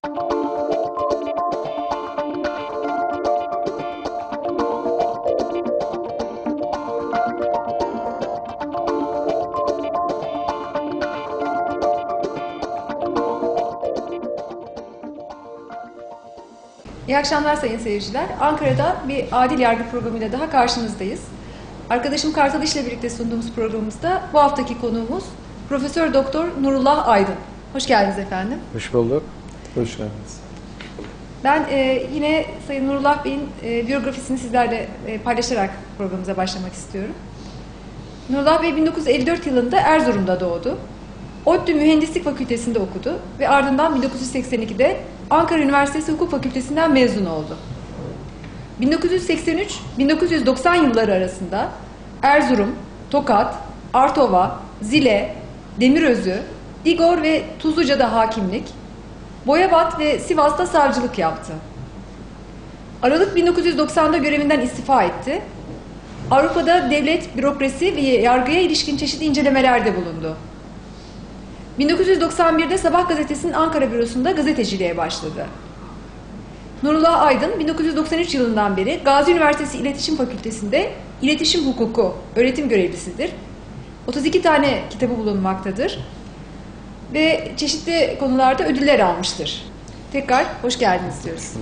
İyi akşamlar sayın seyirciler. Ankara'da bir adil yargı programıyla daha karşınızdayız. Arkadaşım Kartal İş'le birlikte sunduğumuz programımızda bu haftaki konuğumuz Profesör Doktor Nurullah Aydın. Hoş geldiniz efendim. Hoş bulduk. Hoş geldiniz. Ben yine Sayın Nurullah Bey'in biyografisini sizlerle paylaşarak programımıza başlamak istiyorum. Nurullah Bey 1954 yılında Erzurum'da doğdu. ODTÜ Mühendislik Fakültesi'nde okudu ve ardından 1982'de Ankara Üniversitesi Hukuk Fakültesinden mezun oldu. 1983-1990 yılları arasında Erzurum, Tokat, Artova, Zile, Demirözü, İgor ve Tuzluca'da hakimlik, Boyabat ve Sivas'ta savcılık yaptı. Aralık 1990'da görevinden istifa etti. Avrupa'da devlet, bürokrasi ve yargıya ilişkin çeşitli incelemelerde bulundu. 1991'de Sabah gazetesinin Ankara bürosunda gazeteciliğe başladı. Nurullah Aydın 1993 yılından beri Gazi Üniversitesi İletişim Fakültesi'nde İletişim Hukuku öğretim görevlisidir. 32 tane kitabı bulunmaktadır ve çeşitli konularda ödüller almıştır. Tekrar hoş geldiniz diyoruz.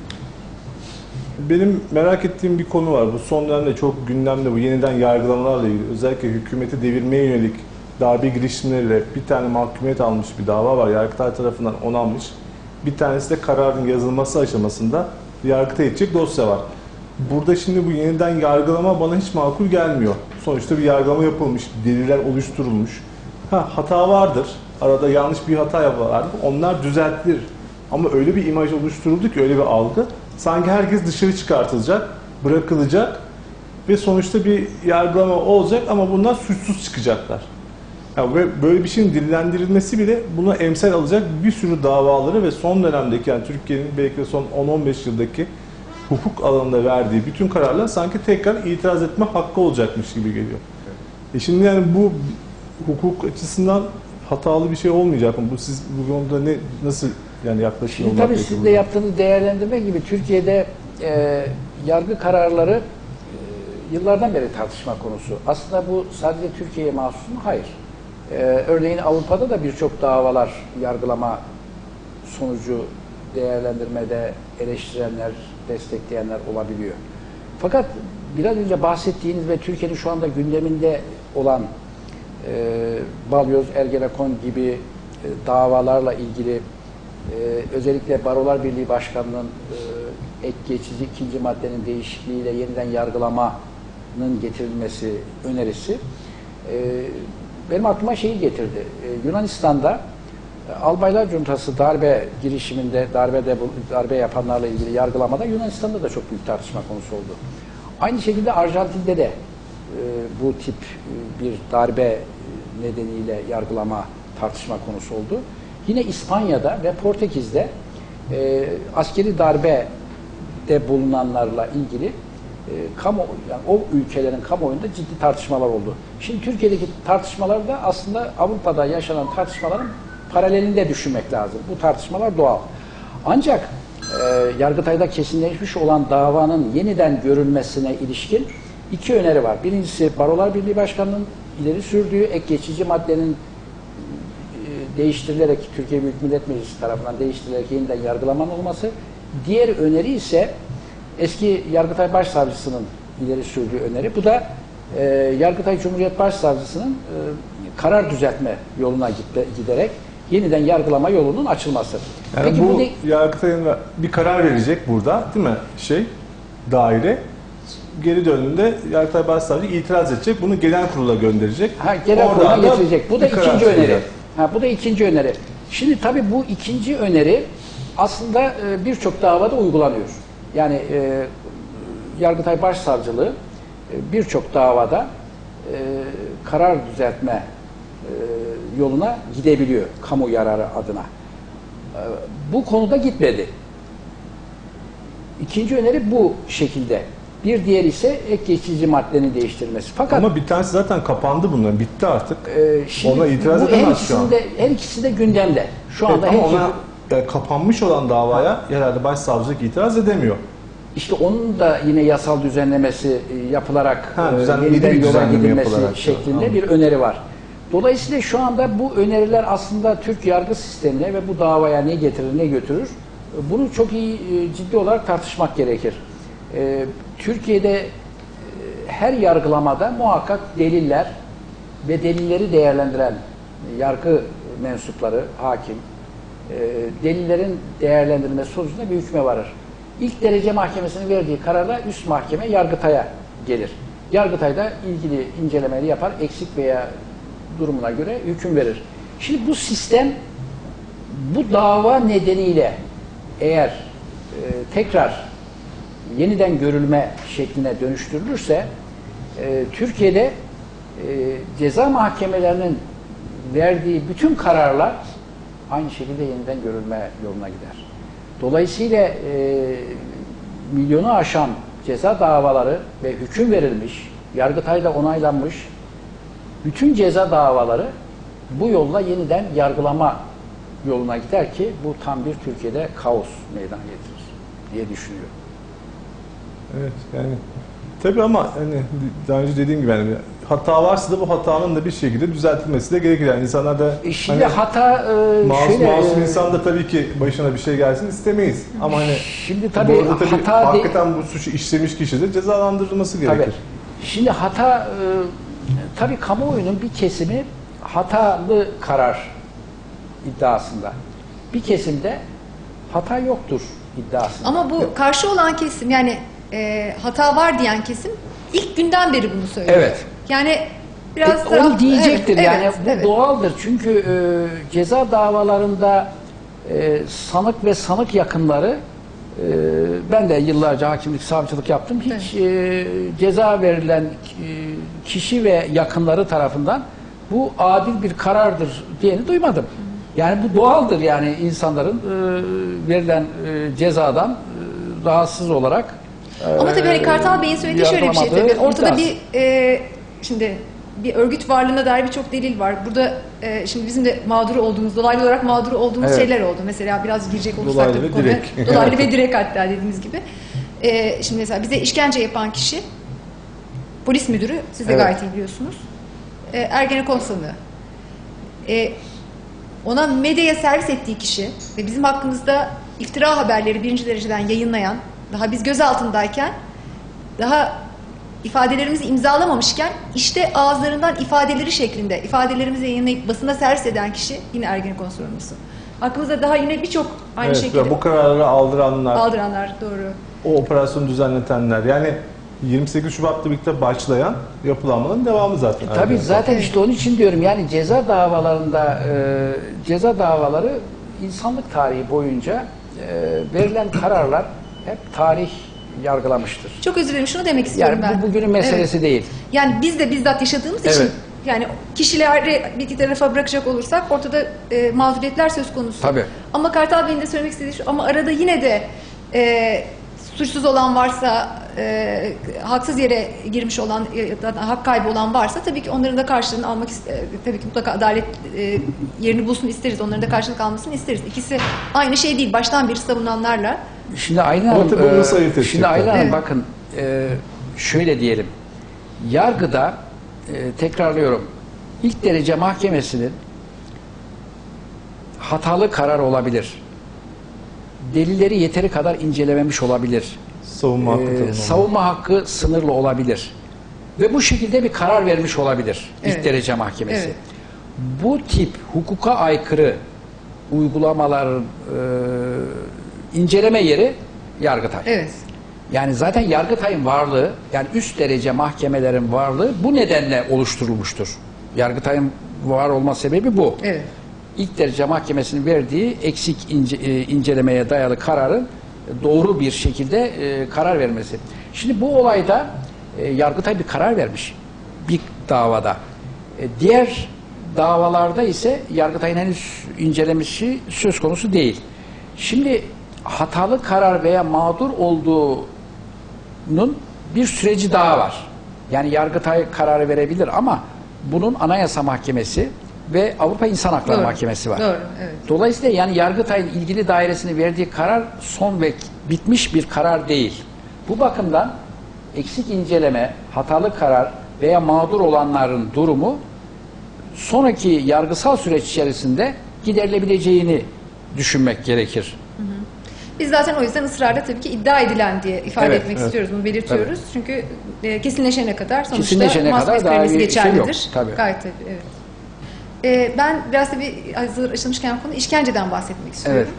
Benim merak ettiğim bir konu var. Bu son dönemde çok gündemde, bu yeniden yargılamalarla ilgili. Özellikle hükümeti devirmeye yönelik darbe girişimleriyle bir tane mahkumiyet almış bir dava var. Yargıtay tarafından onanmış. Bir tanesi de kararın yazılması aşamasında Yargıtay'a gidecek dosya var. Burada şimdi bu yeniden yargılama bana hiç makul gelmiyor. Sonuçta bir yargılama yapılmış, deliller oluşturulmuş. Hata vardır. Arada yanlış bir hata vardır. Onlar düzeltilir. Ama öyle bir imaj oluşturuldu ki, öyle bir algı. Sanki herkes dışarı çıkartılacak, bırakılacak ve sonuçta bir yargılama olacak ama bunlar suçsuz çıkacaklar. Ve böyle bir şeyin dillendirilmesi bile buna emsal alacak bir sürü davaları ve son dönemdeki, yani Türkiye'nin belki de son 10-15 yıldaki hukuk alanında verdiği bütün kararlar sanki tekrar itiraz etme hakkı olacakmış gibi geliyor. Şimdi yani bu hukuk açısından hatalı bir şey olmayacak mı? Siz bu konuda nasıl yani yaklaşım olmak? Tabii sizin de yaptığınız değerlendirme gibi Türkiye'de yargı kararları yıllardan beri tartışma konusu. Aslında bu sadece Türkiye'ye mahsus mu? Hayır. Örneğin Avrupa'da da birçok davalar yargılama sonucu değerlendirmede eleştirenler, destekleyenler olabiliyor. Fakat biraz önce bahsettiğiniz ve Türkiye'nin şu anda gündeminde olan Balyoz, Ergenekon gibi davalarla ilgili özellikle Barolar Birliği Başkanı'nın ek geçici ikinci maddenin değişikliğiyle yeniden yargılamanın getirilmesi önerisi benim aklıma şeyi getirdi. Yunanistan'da Albaylar Cuntası darbe girişiminde, darbe yapanlarla ilgili yargılamada Yunanistan'da da çok büyük tartışma konusu oldu. Aynı şekilde Arjantin'de de bu tip bir darbe nedeniyle yargılama tartışma konusu oldu. Yine İspanya'da ve Portekiz'de askeri darbede bulunanlarla ilgili yani o ülkelerin kamuoyunda ciddi tartışmalar oldu. Şimdi Türkiye'deki tartışmalar da aslında Avrupa'da yaşanan tartışmaların paralelinde düşünmek lazım. Bu tartışmalar doğal. Ancak Yargıtay'da kesinleşmiş olan davanın yeniden görülmesine ilişkin iki öneri var. Birincisi Barolar Birliği Başkanı'nın ileri sürdüğü ek geçici maddenin değiştirilerek, Türkiye Büyük Millet Meclisi tarafından değiştirilerek yeniden yargılamanın olması. Diğer öneri ise eski Yargıtay Başsavcısının ileri sürdüğü öneri. Bu da Yargıtay Cumhuriyet Başsavcısının karar düzeltme yoluna giderek yeniden yargılama yolunun açılması. Yani peki bu Yargıtay'ın bir karar verecek burada, değil mi? Daire geri döndüğünde Yargıtay Başsavcı itiraz edecek, bunu genel kurula gönderecek. Genel kurula getirecek. Bu da ikinci öneri. Bu da ikinci öneri. Şimdi tabii bu ikinci öneri aslında birçok davada uygulanıyor. Yani Yargıtay Başsavcılığı birçok davada karar düzeltme yoluna gidebiliyor kamu yararı adına. Bu konuda gitmedi. İkinci öneri bu şekilde. Bir diğer ise ek geçici maddenin değiştirilmesi. Fakat ama bir tanesi zaten kapandı, bunların bitti artık. Ona itiraz edemez şu an. Her ikisi de gündemde. Şu anda ama kapanmış olan davaya herhalde başsavcılık itiraz edemiyor. İşte onun da yine yasal düzenlemesi yapılarak yeniden yola gidilmesi yapılarak şeklinde bir öneri var. Dolayısıyla şu anda bu öneriler aslında Türk yargı sistemine ve bu davaya ne getirir ne götürür, bunu çok iyi ciddi olarak tartışmak gerekir. Türkiye'de her yargılamada muhakkak deliller ve delilleri değerlendiren yargı mensupları, hakim, delillerin değerlendirilmesi sonucunda bir hükme varır. İlk derece mahkemesinin verdiği kararla üst mahkeme Yargıtay'a gelir. Yargıtay da ilgili incelemeleri yapar, eksik veya durumuna göre hüküm verir. Şimdi bu sistem bu dava nedeniyle eğer tekrar yeniden görülme şekline dönüştürülürse Türkiye'de ceza mahkemelerinin verdiği bütün kararlar aynı şekilde yeniden görülme yoluna gider. Dolayısıyla milyonu aşan ceza davaları ve hüküm verilmiş, Yargıtay'da onaylanmış bütün ceza davaları bu yolla yeniden yargılama yoluna gider ki bu tam bir Türkiye'de kaos meydana getirir diye düşünüyorum. Evet yani tabii ama hani daha önce dediğim gibi yani hata varsa da bu hatanın da bir şekilde düzeltilmesi de gerekir. Yani insanlar da şimdi hani, hata masum insan da tabii ki başına bir şey gelsin istemeyiz. Ama hani şimdi tabii hata hakikaten bu suçu işlemiş kişi de cezalandırılması gerekir. Tabii. Şimdi hata tabii kamuoyunun bir kesimi hatalı karar iddiasında. Bir kesimde hata yoktur iddiasında. Ama bu karşı olan kesim yani hata var diyen kesim ilk günden beri bunu söylüyor. Evet. Yani biraz onu diyecektir evet, yani evet, bu doğaldır. Çünkü ceza davalarında sanık ve sanık yakınları ben de yıllarca hakimlik, savcılık yaptım. Hiç ceza verilen kişi ve yakınları tarafından bu adil bir karardır diyeni duymadım. Yani bu doğaldır yani insanların verilen cezadan rahatsız olarak ama tabii hani Kartal Bey'in söylediği şöyle bir şey tabii. Ortada şimdi bir örgüt varlığına dair birçok delil var. Burada şimdi bizim de mağduru olduğumuz, dolaylı olarak mağduru olduğumuz şeyler oldu. Mesela biraz girecek olursak dolaylı da bu konuya. Dolaylı ve direkt hatta dediğimiz gibi. Şimdi mesela bize işkence yapan kişi polis müdürü, siz de gayet iyi biliyorsunuz. Ergenekon sanığı. Ona medyaya servis ettiği kişi ve bizim hakkımızda iftira haberleri birinci dereceden yayınlayan, daha biz gözaltındayken, daha ifadelerimizi imzalamamışken işte ağızlarından ifadeleri şeklinde ifadelerimizi yayınlayıp basına servis eden kişi yine Ergenekon sorumlusu. Hakkımızda daha yine birçok aynı şekilde bu kararları aldıranlar, doğru. O operasyonu düzenletenler yani 28 Şubat'ta birlikte başlayan yapılanmanın devamı zaten. Tabii zaten işte onun için diyorum yani ceza davalarında ceza davaları insanlık tarihi boyunca verilen kararlar hep tarih yargılamıştır. Çok özür dilerim. Şunu demek istiyorum yani ben. Bu bugünün meselesi değil. Yani biz de bizzat yaşadığımız için yani kişileri bir tarafa bırakacak olursak ortada mağduriyetler söz konusu. Tabii. Ama Kartal Bey'in de söylemek istediği şu ama arada yine de suçsuz olan varsa haksız yere girmiş olan hak kaybı olan varsa tabii ki onların da karşılığını almak tabii ki mutlaka adalet yerini bulsun isteriz. Onların da karşılık almasını isteriz. İkisi aynı şey değil. Baştan beri savunanlarla. Şimdi Aylin Hanım, evet. Bakın şöyle diyelim. Yargıda tekrarlıyorum. İlk derece mahkemesinin hatalı karar olabilir. Delilleri yeteri kadar incelememiş olabilir. Savunma hakkı sınırlı olabilir. Ve bu şekilde bir karar vermiş olabilir. İlk derece mahkemesi. Evet. Bu tip hukuka aykırı uygulamaların inceleme yeri Yargıtay. Evet. Yani zaten Yargıtay'ın varlığı, yani üst derece mahkemelerin varlığı bu nedenle oluşturulmuştur. Yargıtay'ın var olma sebebi bu. Evet. İlk derece mahkemesinin verdiği eksik incelemeye dayalı kararın doğru bir şekilde karar vermesi. Şimdi bu olayda Yargıtay bir karar vermiş. Bir davada. Diğer davalarda ise Yargıtay'ın henüz incelemesi söz konusu değil. Şimdi hatalı karar veya mağdur olduğunun bir süreci daha var. Yani Yargıtay kararı verebilir ama bunun Anayasa Mahkemesi ve Avrupa İnsan Hakları Doğru. Mahkemesi var. Doğru, evet. Dolayısıyla yani Yargıtay'ın ilgili dairesine verdiği karar son ve bitmiş bir karar değil. Bu bakımdan eksik inceleme, hatalı karar veya mağdur olanların durumu sonraki yargısal süreç içerisinde giderilebileceğini düşünmek gerekir. Biz zaten o yüzden ısrarla tabii ki iddia edilen diye ifade Evet, etmek evet. istiyoruz. Bunu belirtiyoruz. Çünkü kesinleşene kadar sonuçta Kesinleşene mahsus kadar daha premise bir şey yok, geçerlidir. tabii. Gayet tabii, evet. Ben biraz da bir hazır açılmışken konu işkenceden bahsetmek istiyorum.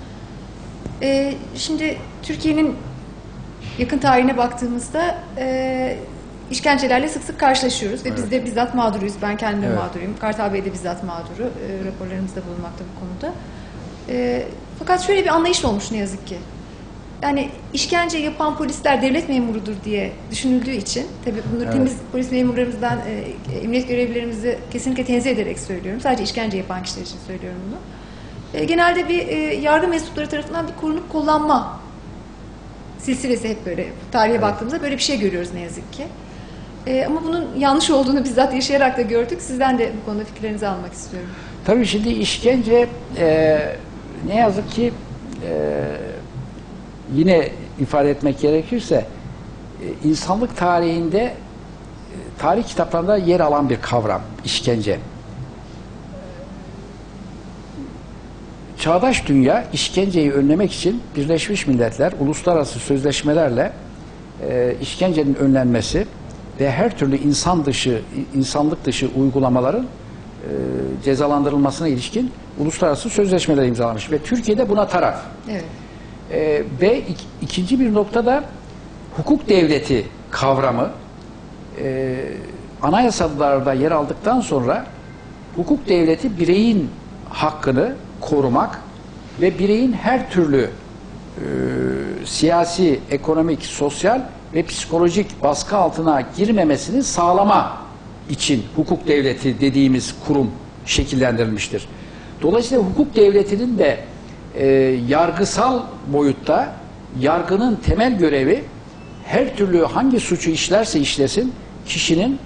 Şimdi Türkiye'nin yakın tarihine baktığımızda işkencelerle sık sık karşılaşıyoruz ve biz de bizzat mağduruyuz. Ben kendim de Evet. mağduruyum. Kartal Bey de bizzat mağduru. Raporlarımızda bulunmakta bu konuda. Fakat şöyle bir anlayış olmuş ne yazık ki. Yani işkence yapan polisler devlet memurudur diye düşünüldüğü için, tabii bunları Evet. temiz polis memurlarımızdan, emniyet görevlilerimizi kesinlikle tenzih ederek söylüyorum. Sadece işkence yapan kişiler için söylüyorum bunu. Genelde bir yargı mensupları tarafından bir korunup kollanma silsilesi hep böyle tarihe baktığımızda böyle bir şey görüyoruz ne yazık ki. Ama bunun yanlış olduğunu bizzat yaşayarak da gördük. Sizden de bu konuda fikirlerinizi almak istiyorum. Tabii şimdi işkence ne yazık ki yine ifade etmek gerekirse insanlık tarihinde tarih kitaplarında yer alan bir kavram işkence. Çağdaş dünya işkenceyi önlemek için Birleşmiş Milletler uluslararası sözleşmelerle işkencenin önlenmesi ve her türlü insanlık dışı uygulamaların cezalandırılmasına ilişkin uluslararası sözleşmeler imzalamış ve Türkiye'de buna taraf. Evet. Ve ikinci bir noktada hukuk devleti kavramı anayasalarda yer aldıktan sonra hukuk devleti bireyin hakkını korumak ve bireyin her türlü siyasi, ekonomik, sosyal ve psikolojik baskı altına girmemesini sağlama için hukuk devleti dediğimiz kurum şekillendirilmiştir. Dolayısıyla hukuk devletinin de yargısal boyutta yargının temel görevi her türlü hangi suçu işlerse işlesin kişinin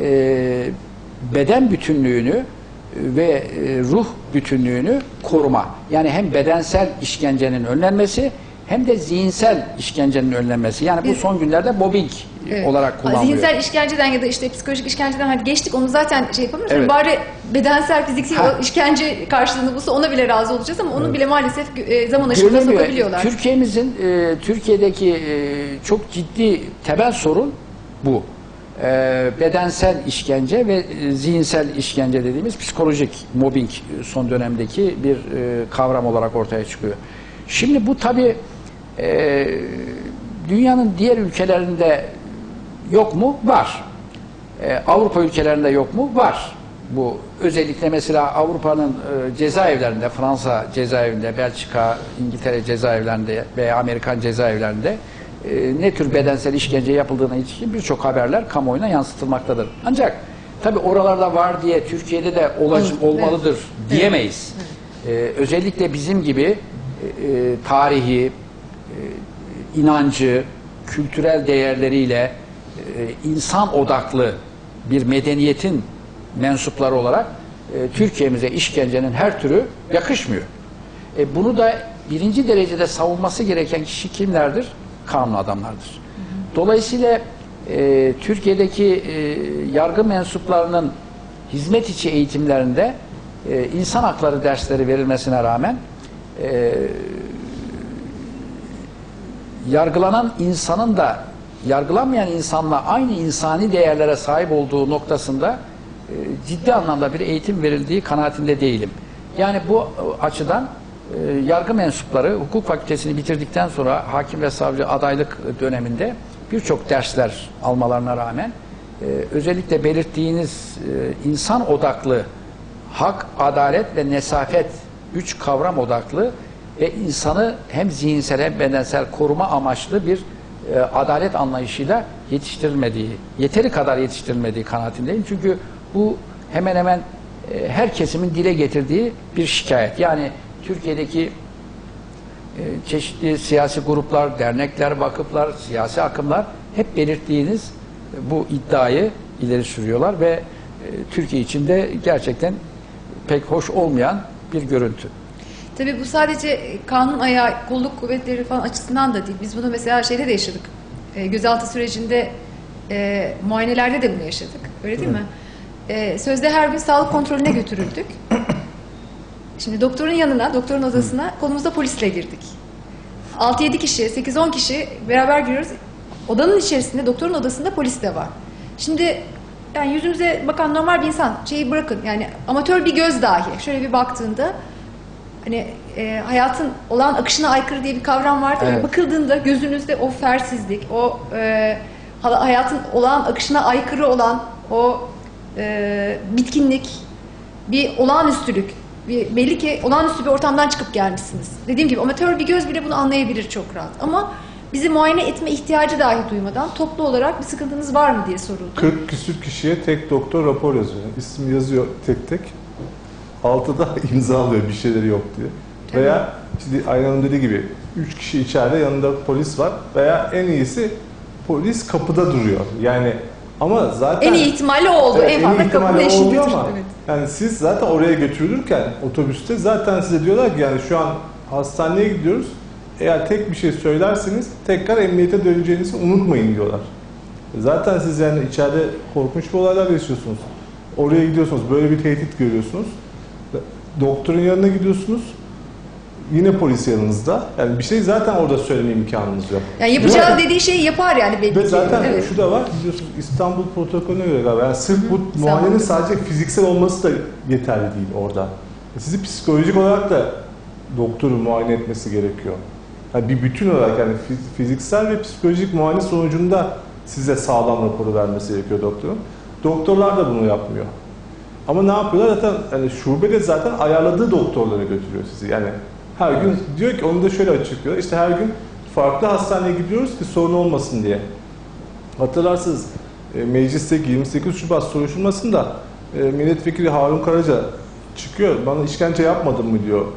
beden bütünlüğünü ve ruh bütünlüğünü koruma. Yani hem bedensel işkencenin önlenmesi hem de zihinsel işkencenin önlenmesi. Yani bu son günlerde mobbing olarak kullanılıyor. Zihinsel işkenceden ya da işte psikolojik işkenceden hadi geçtik onu zaten şey yapamıyoruz. Evet. Bari bedensel, fiziksel o işkence karşılığını bulsa ona bile razı olacağız ama onun bile maalesef zaman aşımına Görülemiyor. sokabiliyorlar. Türkiye'deki çok ciddi temel sorun bu. Bedensel işkence ve zihinsel işkence dediğimiz psikolojik mobbing son dönemdeki bir kavram olarak ortaya çıkıyor. Şimdi bu tabii dünyanın diğer ülkelerinde yok mu? Var. Avrupa ülkelerinde yok mu? Var. Bu özellikle mesela Avrupa'nın cezaevlerinde, Fransa cezaevinde, Belçika, İngiltere cezaevlerinde veya Amerikan cezaevlerinde ne tür bedensel işkence yapıldığına ilişkin birçok haberler kamuoyuna yansıtılmaktadır. Ancak tabii oralarda var diye Türkiye'de de olmalıdır diyemeyiz. Özellikle bizim gibi tarihi, inancı, kültürel değerleriyle insan odaklı bir medeniyetin mensupları olarak Türkiye'mize işkencenin her türü yakışmıyor. Bunu da birinci derecede savunması gereken kişi kimlerdir? Kanun adamlardır. Dolayısıyla Türkiye'deki yargı mensuplarının hizmet içi eğitimlerinde insan hakları dersleri verilmesine rağmen yargılanan insanın da yargılanmayan insanla aynı insani değerlere sahip olduğu noktasında ciddi anlamda bir eğitim verildiği kanaatinde değilim. Yani bu açıdan yargı mensupları hukuk fakültesini bitirdikten sonra hakim ve savcı adaylık döneminde birçok dersler almalarına rağmen özellikle belirttiğiniz insan odaklı hak, adalet ve nesafet 3 kavram odaklı ve insanı hem zihinsel hem bedensel koruma amaçlı bir adalet anlayışıyla yetiştirilmediği, yeteri kadar yetiştirilmediği kanaatindeyim. Çünkü bu hemen hemen her kesimin dile getirdiği bir şikayet. Yani Türkiye'deki çeşitli siyasi gruplar, dernekler, vakıflar, siyasi akımlar hep belirttiğiniz bu iddiayı ileri sürüyorlar ve Türkiye içinde gerçekten pek hoş olmayan bir görüntü. Tabii bu sadece kanun ayağı, kolluk kuvvetleri falan açısından da değil. Biz bunu mesela şeyde de yaşadık. Gözaltı sürecinde muayenelerde de bunu yaşadık. Öyle değil mi? Sözde her gün sağlık kontrolüne götürüldük. Şimdi doktorun yanına, doktorun odasına kolumuzda polisle girdik. 6-7 kişi, 8-10 kişi beraber giriyoruz. Odanın içerisinde, doktorun odasında polis de var. Şimdi yani yüzümüze bakan normal bir insan, şeyi bırakın yani amatör bir göz dahi şöyle bir baktığında hani hayatın olağan akışına aykırı diye bir kavram vardır. Evet. Bakıldığında gözünüzde o fersizlik, o hayatın olağan akışına aykırı olan o bitkinlik, bir olağanüstülük, belli ki olağanüstü bir ortamdan çıkıp gelmişsiniz. Dediğim gibi amatör bir göz bile bunu anlayabilir çok rahat. Ama bizi muayene etme ihtiyacı dahi duymadan toplu olarak bir sıkıntınız var mı diye soruldu. 40 küsür kişiye tek doktor rapor yazıyor. İsim yazıyor tek tek. Altıda imzalıyor bir şeyleri yok diye. Tabii. Veya işte Aynen Hanım dediği gibi 3 kişi içeride, yanında polis var. Veya en iyisi polis kapıda duruyor. Yani ama zaten En iyi ihtimalle o oldu. evet, en iyi fazla ihtimalle kapının oluyor eşiğidir. ama Evet. yani siz zaten oraya götürülürken otobüste zaten size diyorlar ki yani şu an hastaneye gidiyoruz. Eğer tek bir şey söylerseniz tekrar emniyete döneceğinizi unutmayın diyorlar. Zaten siz yani içeride korkunç bir olaylar yaşıyorsunuz. Oraya gidiyorsunuz, böyle bir tehdit görüyorsunuz. Doktorun yanına gidiyorsunuz. Yine polis yanınızda. Yani bir şey zaten orada söyleme imkanınız yok. Yani yapacağı dediği şeyi yapar yani belli Ve ki. zaten Evet. şu da var, biliyorsunuz İstanbul protokolüne göre galiba. Yani sırf bu İstanbul muayenenin protokolü. sadece fiziksel olması da yeterli değil orada. Sizi psikolojik olarak da doktorun muayene etmesi gerekiyor. Yani bir bütün olarak yani fiziksel ve psikolojik muayene sonucunda size sağlam raporu vermesi gerekiyor doktorun. Doktorlar da bunu yapmıyor. Ama ne yapıyorlar? Zaten yani şubede zaten ayarladığı doktorlara götürüyor sizi. Yani her gün diyor ki, onu da şöyle açıklıyor. İşte her gün farklı hastaneye gidiyoruz ki sorun olmasın diye. Hatırlarsınız meclisteki 28 Şubat soruşturmasında milletvekili Harun Karaca çıkıyor. Bana işkence yapmadın mı diyor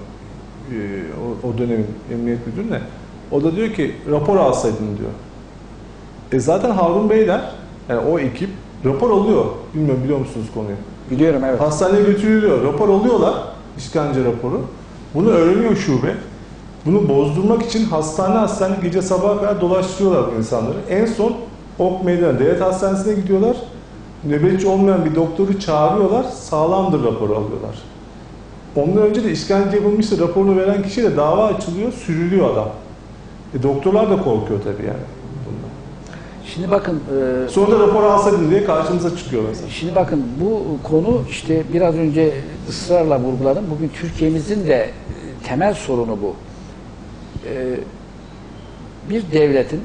o dönemin emniyet müdürüne. O da diyor ki rapor alsaydın diyor. Zaten Harun Beyler, yani o ekip rapor alıyor. Bilmiyorum, biliyor musunuz konuyu? Biliyorum, evet. Hastaneye götürülüyor. Rapor alıyorlar. İşkence raporu. Bunu öğreniyor şube. Bunu bozdurmak için hastane gece sabaha kadar dolaştırıyorlar bu insanları. En son Ok Meydanı Devlet Hastanesi'ne gidiyorlar. Nöbetçi olmayan bir doktoru çağırıyorlar. Sağlamdır raporu alıyorlar. Ondan önce de işkence yapılmıştı. Raporunu veren kişiyle dava açılıyor. Sürülüyor adam. Doktorlar da korkuyor tabii yani. Bundan. Şimdi bakın Sonra da rapor alsaydın diye karşımıza çıkıyor mesela. Şimdi bakın, bu konu işte biraz önce ısrarla vurguladım. Bugün Türkiye'mizin de temel sorunu bu. Bir devletin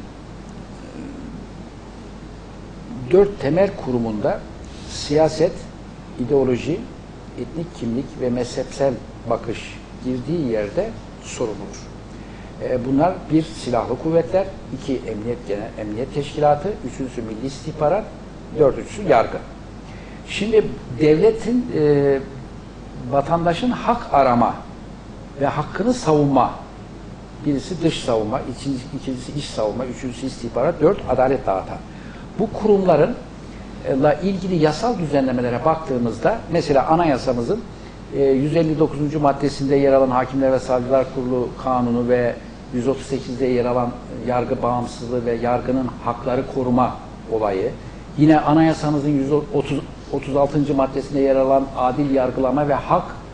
4 temel kurumunda siyaset, ideoloji, etnik kimlik ve mezhepsel bakış girdiği yerde sorun olur. Bunlar: bir, silahlı kuvvetler; iki, emniyet teşkilatı; üçüncüsü milli istihbarat; dördüncüsü yargı. Şimdi devletin vatandaşın hak arama ve hakkını savunma, birisi dış savunma, ikincisi iç savunma, üçüncüsü istihbarat, 4 adalet dağıtan. Bu kurumlarla ilgili yasal düzenlemelere baktığımızda, mesela anayasamızın 159. maddesinde yer alan Hakimler ve Savcılar Kurulu Kanunu ve 138'de yer alan yargı bağımsızlığı ve yargının hakları koruma olayı, yine anayasamızın 136. maddesinde yer alan adil yargılama ve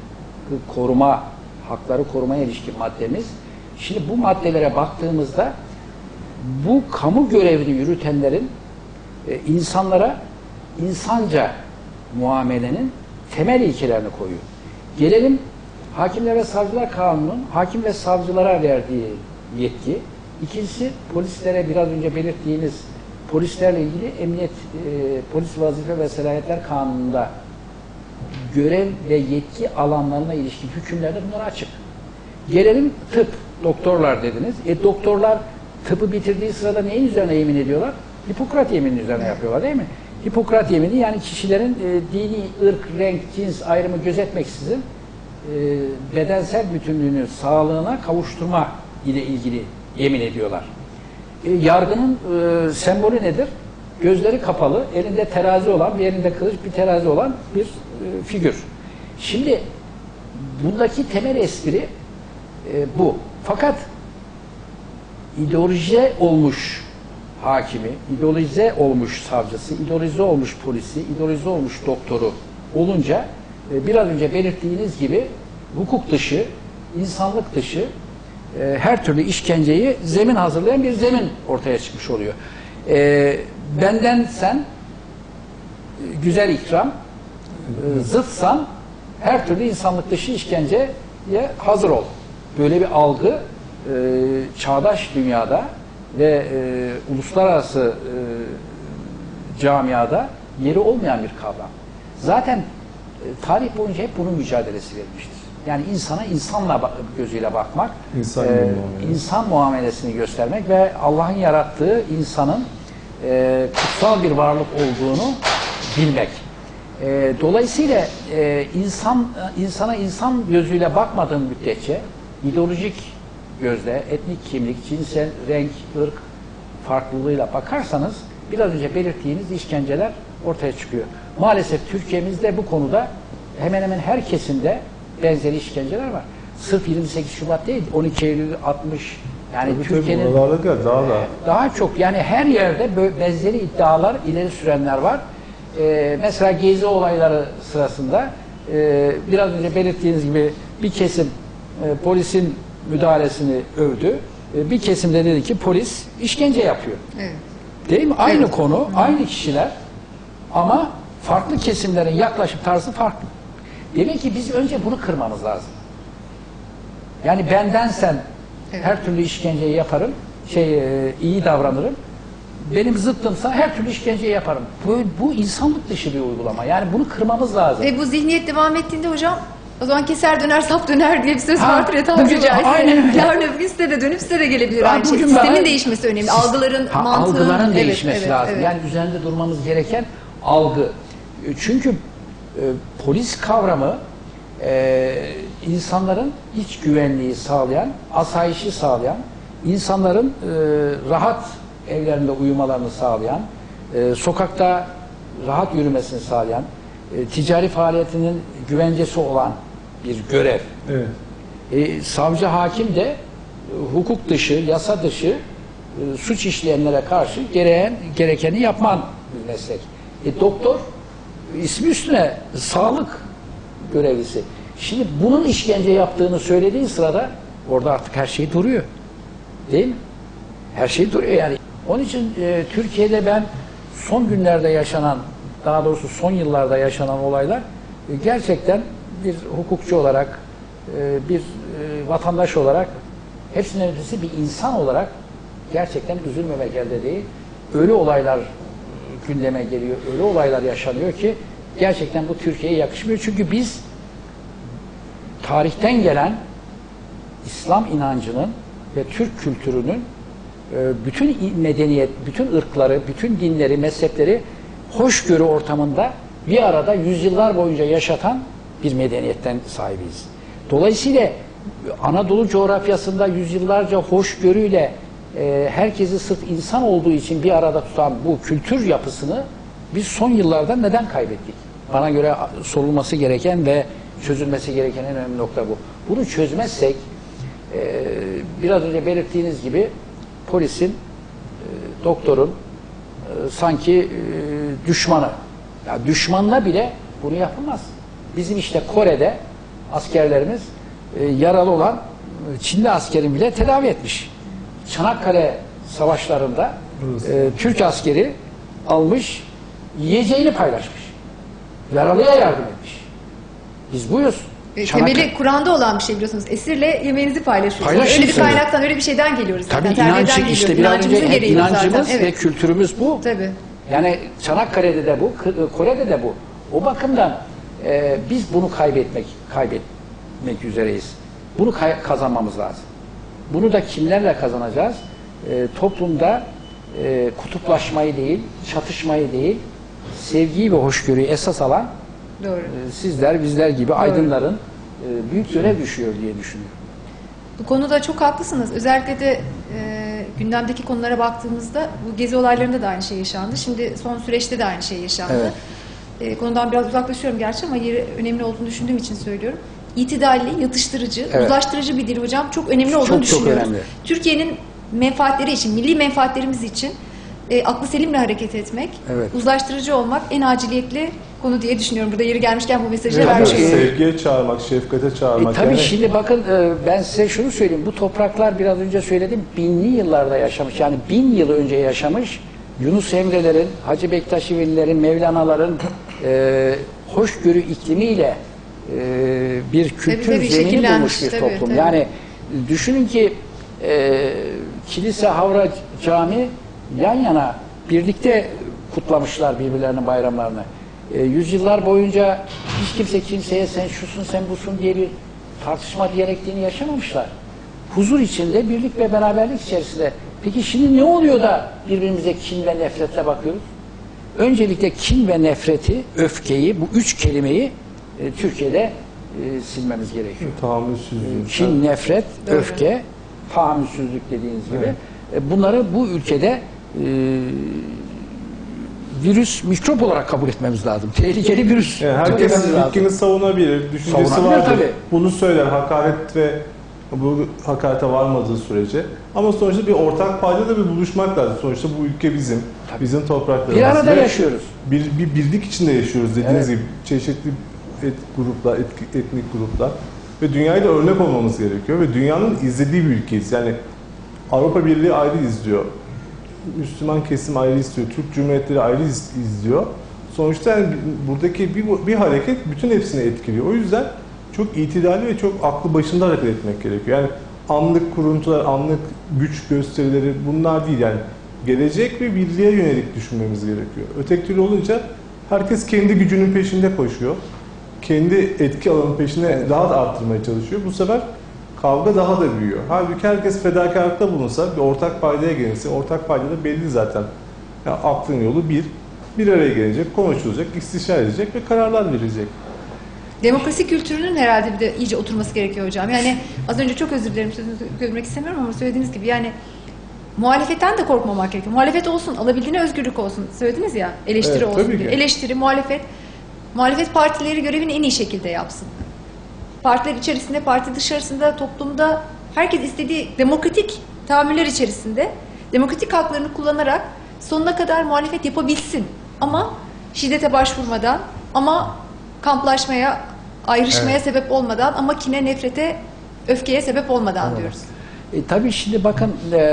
hakları korumaya ilişkin maddemiz. Şimdi bu maddelere baktığımızda bu kamu görevini yürütenlerin insanlara insanca muamelenin temel ilkelerini koyuyor. Gelelim Hakimler ve Savcılar Kanunu'nun hakim ve savcılara verdiği yetki. İkincisi, polislere, biraz önce belirttiğiniz polislerle ilgili Polis Vazife ve Selahiyetler Kanunu'nda görev ve yetki alanlarına ilişkin hükümlerde bunlar açık. Gelelim tıp, doktorlar dediniz. Doktorlar tıpı bitirdiği sırada neyin üzerine yemin ediyorlar? Hipokrat yemininin üzerine yapıyorlar, değil mi? Hipokrat yemini, yani kişilerin dini, ırk, renk, cins ayrımı gözetmeksizin bedensel bütünlüğünü sağlığına kavuşturma ile ilgili yemin ediyorlar. Yargının sembolü nedir? Gözleri kapalı, elinde terazi olan, bir elinde kılıç, bir terazi olan bir figür. Şimdi Bundaki temel espri bu. Fakat ideolojize olmuş hakimi, ideolojize olmuş savcısı, ideolojize olmuş polisi, ideolojize olmuş doktoru olunca biraz önce belirttiğiniz gibi hukuk dışı, insanlık dışı her türlü işkenceyi zemin hazırlayan bir zemin ortaya çıkmış oluyor. Benden sen güzel ikram, zıtsan her türlü insanlık dışı işkenceye hazır ol. Böyle bir algı çağdaş dünyada ve uluslararası camiada yeri olmayan bir kavram. Zaten tarih boyunca hep bunun mücadelesi verilmiştir. Yani insana insanla gözüyle bakmak, insan muamelesini göstermek ve Allah'ın yarattığı insanın kutsal bir varlık olduğunu bilmek. Dolayısıyla insana insan gözüyle bakmadığın müddetçe ideolojik gözle, etnik kimlik, cinsel, renk, ırk farklılığıyla bakarsanız biraz önce belirttiğiniz işkenceler ortaya çıkıyor. Maalesef Türkiye'mizde bu konuda hemen hemen her kesimde benzeri işkenceler var. Sırf 28 Şubat değil, 12 Eylül 60 yani Türkiye'nin daha çok yani her yerde benzeri iddialar ileri sürenler var. Mesela Gezi olayları sırasında biraz önce belirttiğiniz gibi bir kesim polisin müdahalesini övdü. Bir kesim de dedi ki polis işkence yapıyor. Evet. Değil mi? Aynı evet. Konu, aynı kişiler ama farklı kesimlerin yaklaşım tarzı farklı. Demek ki biz önce bunu kırmamız lazım. Yani benden sen evet. Her türlü işkenceyi yaparım, iyi davranırım. Benim zıttımsa her türlü işkenceyi yaparım. Bu insanlık dışı bir uygulama. Yani bunu kırmamız lazım. Ve bu zihniyet devam ettiğinde hocam o zaman keser döner sap döner diye bir söz vardır ya tabiri caizse. Yarın öbür gün size de dönüp size de gelebilir aynı şey. Sistemin değişmesi önemli. Algıların, mantığın. Algıların değişmesi lazım. Evet. Yani üzerinde durmamız gereken algı. Çünkü polis kavramı insanların iç güvenliği sağlayan, asayişi sağlayan, insanların rahat evlerinde uyumalarını sağlayan, sokakta rahat yürümesini sağlayan, ticari faaliyetinin güvencesi olan bir görev. Evet. Savcı, hakim de hukuk dışı, yasa dışı suç işleyenlere karşı gerekeni yapman bir meslek. Doktor ismi üstüne sağlık görevlisi. Şimdi bunun işkence yaptığını söylediği sırada orada artık her şey duruyor. Değil mi? Her şey duruyor yani. Onun için Türkiye'de ben son günlerde yaşanan, daha doğrusu son yıllarda yaşanan olaylar gerçekten bir hukukçu olarak, bir vatandaş olarak, hepsinin ötesi bir insan olarak gerçekten üzülmemek elde değil. Öyle olaylar gündeme geliyor, öyle olaylar yaşanıyor ki gerçekten bu Türkiye'ye yakışmıyor. Çünkü biz tarihten gelen İslam inancının ve Türk kültürünün bütün medeniyet, bütün ırkları, bütün dinleri, mezhepleri hoşgörü ortamında bir arada yüzyıllar boyunca yaşatan bir medeniyetten sahibiyiz. Dolayısıyla Anadolu coğrafyasında yüzyıllarca hoşgörüyle herkesi sırf insan olduğu için bir arada tutan bu kültür yapısını biz son yıllarda neden kaybettik? Bana göre sorulması gereken ve çözülmesi gereken en önemli nokta bu. Bunu çözmezsek biraz önce belirttiğiniz gibi polisin, doktorun sanki düşmanı. Ya düşmanla bile bunu yapılmaz. Bizim işte Kore'de askerlerimiz yaralı olan Çinli askerin bile tedavi etmiş. Çanakkale savaşlarında Türk askeri almış, yiyeceğini paylaşmış. Yaralıya yardım etmiş. Biz buyuz. Temeli Kur'an'da olan bir şey biliyorsunuz. Esirle yemeğinizi paylaşıyorsunuz. Öyle bir kaynaktan, öyle bir şeyden geliyoruz. Tabii inancı, işte inancımız zaten. ve kültürümüz bu. Tabii. Yani Çanakkale'de de bu, Kore'de de bu. O bakımdan biz bunu kaybetmek üzereyiz. Bunu kazanmamız lazım. Bunu da kimlerle kazanacağız? Toplumda kutuplaşmayı değil, çatışmayı değil, sevgiyi ve hoşgörüyü esas alan sizler, bizler gibi aydınların büyük görev düşüyor diye düşünüyorum. Bu konuda çok haklısınız. Özellikle de gündemdeki konulara baktığımızda bu gezi olaylarında da aynı şey yaşandı. Şimdi son süreçte de aynı şey yaşandı. Evet. Konudan biraz uzaklaşıyorum gerçi ama yeri önemli olduğunu düşündüğüm için söylüyorum. itidalli, yatıştırıcı, Evet. uzlaştırıcı bir dil hocam. Çok önemli olduğunu Çok düşünüyorum. önemli. Türkiye'nin menfaatleri için, milli menfaatlerimiz için aklı selimle hareket etmek, Evet. uzlaştırıcı olmak en aciliyetli konu diye düşünüyorum. Burada yeri gelmişken bu mesajı Tabii, vermiş Tabii. olalım. sevgiye çağırmak, şefkate çağırmak. Tabii yani şimdi bakın ben size şunu söyleyeyim. Bu topraklar biraz önce söyledim binli yıllarda yaşamış. Yani 1000 yıl önce yaşamış Yunus Emre'lerin, Hacı Bektaş Velilerin, Mevlana'ların hoşgörü iklimiyle bir kültür Tabii, zemini şekillenmiş. bulmuş bir Tabii, toplum. tabii. Yani düşünün ki kilise, havra, cami yan yana birlikte kutlamışlar birbirlerinin bayramlarını. Yüzyıllar boyunca hiç kimse kimseye sen şusun sen busun diye bir tartışma diyalektiğini yaşamamışlar. Huzur içinde, birlik ve beraberlik içerisinde. Peki şimdi ne oluyor da birbirimize kin ve nefretle bakıyoruz? Öncelikle kin ve nefreti, öfkeyi, bu üç kelimeyi Türkiye'de silmemiz gerekiyor. tahammülsüzlük. Kin, nefret, Doğru. öfke, tahammülsüzlük dediğiniz gibi. Bunları bu ülkede virüs, mikrop olarak kabul etmemiz lazım. Tehlikeli virüs. Yani kabul herkes etmemiz lazım. fikrini savunabilir, düşüncesi Savunabilir vardır. tabii. Bunu söyler, hakaret ve bu hakarete varmadığı sürece. Ama sonuçta bir ortak payda da bir buluşmak lazım. Sonuçta bu ülke bizim, bizim topraklarımız. Bir arada Ve yaşıyoruz. Bir birlik içinde yaşıyoruz dediğiniz Evet. gibi. Çeşitli gruplar, etnik gruplar. Ve dünyaya da örnek olmamız gerekiyor. Ve dünyanın izlediği bir ülkeyiz. Yani Avrupa Birliği ayrı izliyor. Müslüman kesim ayrı izliyor. Türk Cumhuriyetleri ayrı izliyor. Sonuçta yani buradaki bir hareket bütün hepsini etkiliyor. O yüzden çok itidalli ve çok aklı başında hareket etmek gerekiyor. Yani anlık kuruntular, anlık güç gösterileri bunlar değil. Yani gelecek ve birliğe yönelik düşünmemiz gerekiyor. Öteki türlü olunca herkes kendi gücünün peşinde koşuyor. Kendi etki alanının peşine daha da arttırmaya çalışıyor. Bu sefer kavga daha da büyüyor. Halbuki herkes fedakarlıkta bulunsa, bir ortak paydaya gelirse, ortak payda da belli zaten. Yani aklın yolu bir araya gelecek, konuşulacak, istişare edecek ve kararlar verilecek. Demokrasi kültürünün herhalde bir de iyice oturması gerekiyor hocam. Yani az önce çok özür dilerim, sözünüzü bölmek istemiyorum ama söylediğiniz gibi yani muhalefetten de korkmamak gerekiyor. Muhalefet olsun, alabildiğine özgürlük olsun. Söylediniz ya, eleştiri Evet, olsun tabii diye. ki. Eleştiri, muhalefet. Muhalefet partileri görevini en iyi şekilde yapsın. Partiler içerisinde, parti dışarısında, toplumda herkes istediği demokratik tahammüller içerisinde demokratik haklarını kullanarak sonuna kadar muhalefet yapabilsin. Ama şiddete başvurmadan, ama kamplaşmaya, ayrışmaya sebep olmadan, ama kine, nefrete, öfkeye sebep olmadan diyoruz. Tabii şimdi bakın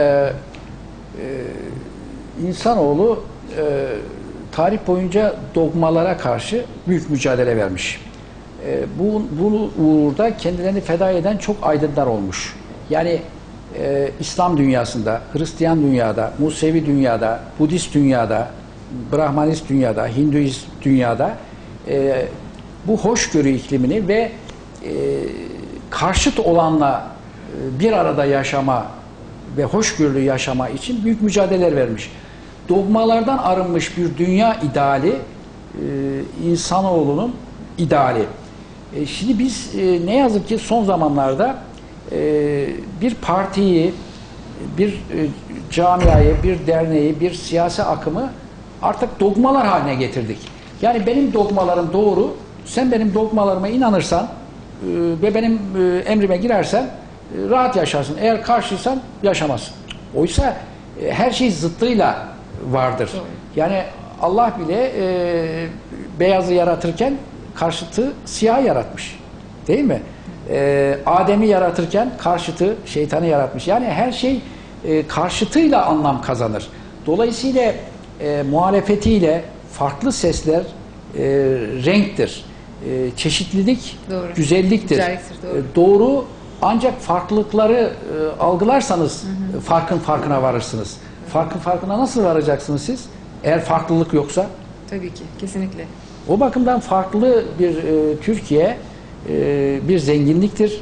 insanoğlu tarih boyunca dogmalara karşı büyük mücadele vermiş. Bu uğurda kendilerini feda eden çok aydınlar olmuş. Yani İslam dünyasında, Hristiyan dünyada, Musevi dünyada, Budist dünyada, Brahmanist dünyada, Hinduist dünyada bu hoşgörü iklimini ve karşıt olanla bir arada yaşama ve hoşgörülü yaşama için büyük mücadeleler vermiş. Dogmalardan arınmış bir dünya ideali insanoğlunun ideali. Şimdi biz ne yazık ki son zamanlarda bir partiyi, bir camiayı, bir derneği, bir siyasi akımı artık dogmalar haline getirdik. Yani benim dogmalarım doğru, sen benim dogmalarıma inanırsan ve benim emrime girersen rahat yaşarsın. Eğer karşıysan yaşamazsın. Oysa her şey zıttıyla vardır. Doğru. Yani Allah bile beyazı yaratırken karşıtı siyah yaratmış. Değil mi? Adem'i yaratırken karşıtı şeytanı yaratmış. Yani her şey karşıtıyla anlam kazanır. Dolayısıyla muhalefetiyle farklı sesler renktir. Çeşitlilik Doğru. güzelliktir. Güzelliktir, doğru. Doğru, ancak farklılıkları algılarsanız farkın farkına varırsınız. Farkın farkına nasıl varacaksınız siz? Eğer farklılık yoksa. Tabii ki, kesinlikle. O bakımdan farklı bir Türkiye bir zenginliktir.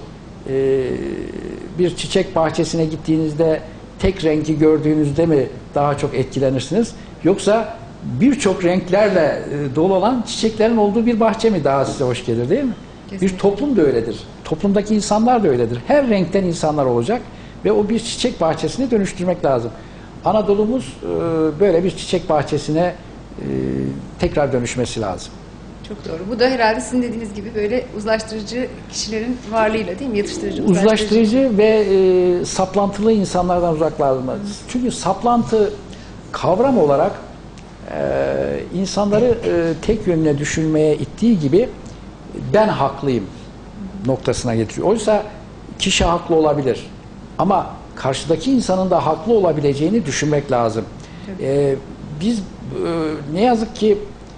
Bir çiçek bahçesine gittiğinizde tek rengi gördüğünüzde mi daha çok etkilenirsiniz? Yoksa birçok renklerle dolu olan çiçeklerin olduğu bir bahçe mi daha size hoş gelir, değil mi? Kesinlikle. Bir toplum da öyledir. Toplumdaki insanlar da öyledir. Her renkten insanlar olacak ve o bir çiçek bahçesine dönüştürmek lazım. Anadolu'muz böyle bir çiçek bahçesine tekrar dönüşmesi lazım. Çok doğru. Bu da herhalde sizin dediğiniz gibi böyle uzlaştırıcı kişilerin varlığıyla değil mi? Yatıştırıcı, Uzlaştırıcı ve saplantılı insanlardan uzaklaştırmak. Çünkü saplantı kavram olarak insanları tek yönüne düşünmeye ittiği gibi ben haklıyım noktasına getiriyor. Oysa kişi haklı olabilir. Ama karşıdaki insanın da haklı olabileceğini düşünmek lazım. Biz ne yazık ki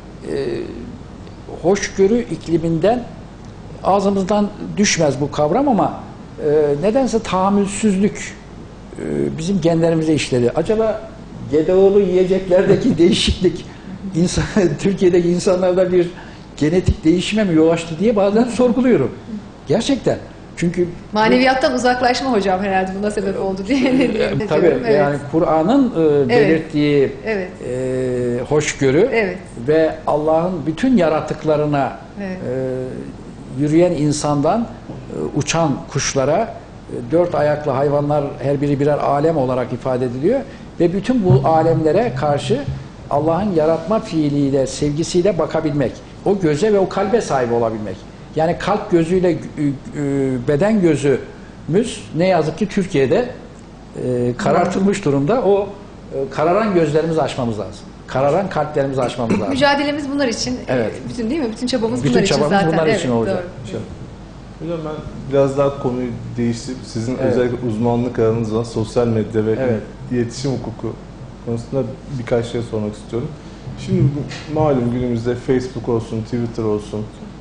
hoşgörü ikliminden ağzımızdan düşmez bu kavram ama nedense tahammülsüzlük bizim genlerimize işledi. Acaba GDO'lu yiyeceklerdeki değişiklik Türkiye'deki insanlarda bir genetik değişime mi yol açtı diye bazen sorguluyorum. Gerçekten. Çünkü maneviyattan uzaklaşma hocam herhalde buna sebep oldu diye tabii evet. Yani Kur'an'ın belirttiği evet. Hoşgörü evet. ve Allah'ın bütün yaratıklarına evet. Yürüyen insandan uçan kuşlara dört ayaklı hayvanlar her biri birer alem olarak ifade ediliyor ve bütün bu alemlere karşı Allah'ın yaratma fiiliyle, sevgisiyle bakabilmek, o göze ve o kalbe sahip olabilmek. Yani kalp gözüyle beden gözümüz ne yazık ki Türkiye'de karartılmış durumda. O kararan gözlerimizi açmamız lazım. Kararan kalplerimizi açmamız lazım. Mücadelemiz bunlar için. Evet. Bütün değil mi? Bütün çabamız bütün bunlar için zaten. Bütün çabamız bunlar için olacak. Doğru. Hocam ben biraz daha konuyu değiştirip sizin özellikle uzmanlık alanınız olan sosyal medya ve iletişim hukuku konusunda birkaç şey sormak istiyorum. Şimdi malum günümüzde Facebook olsun, Twitter olsun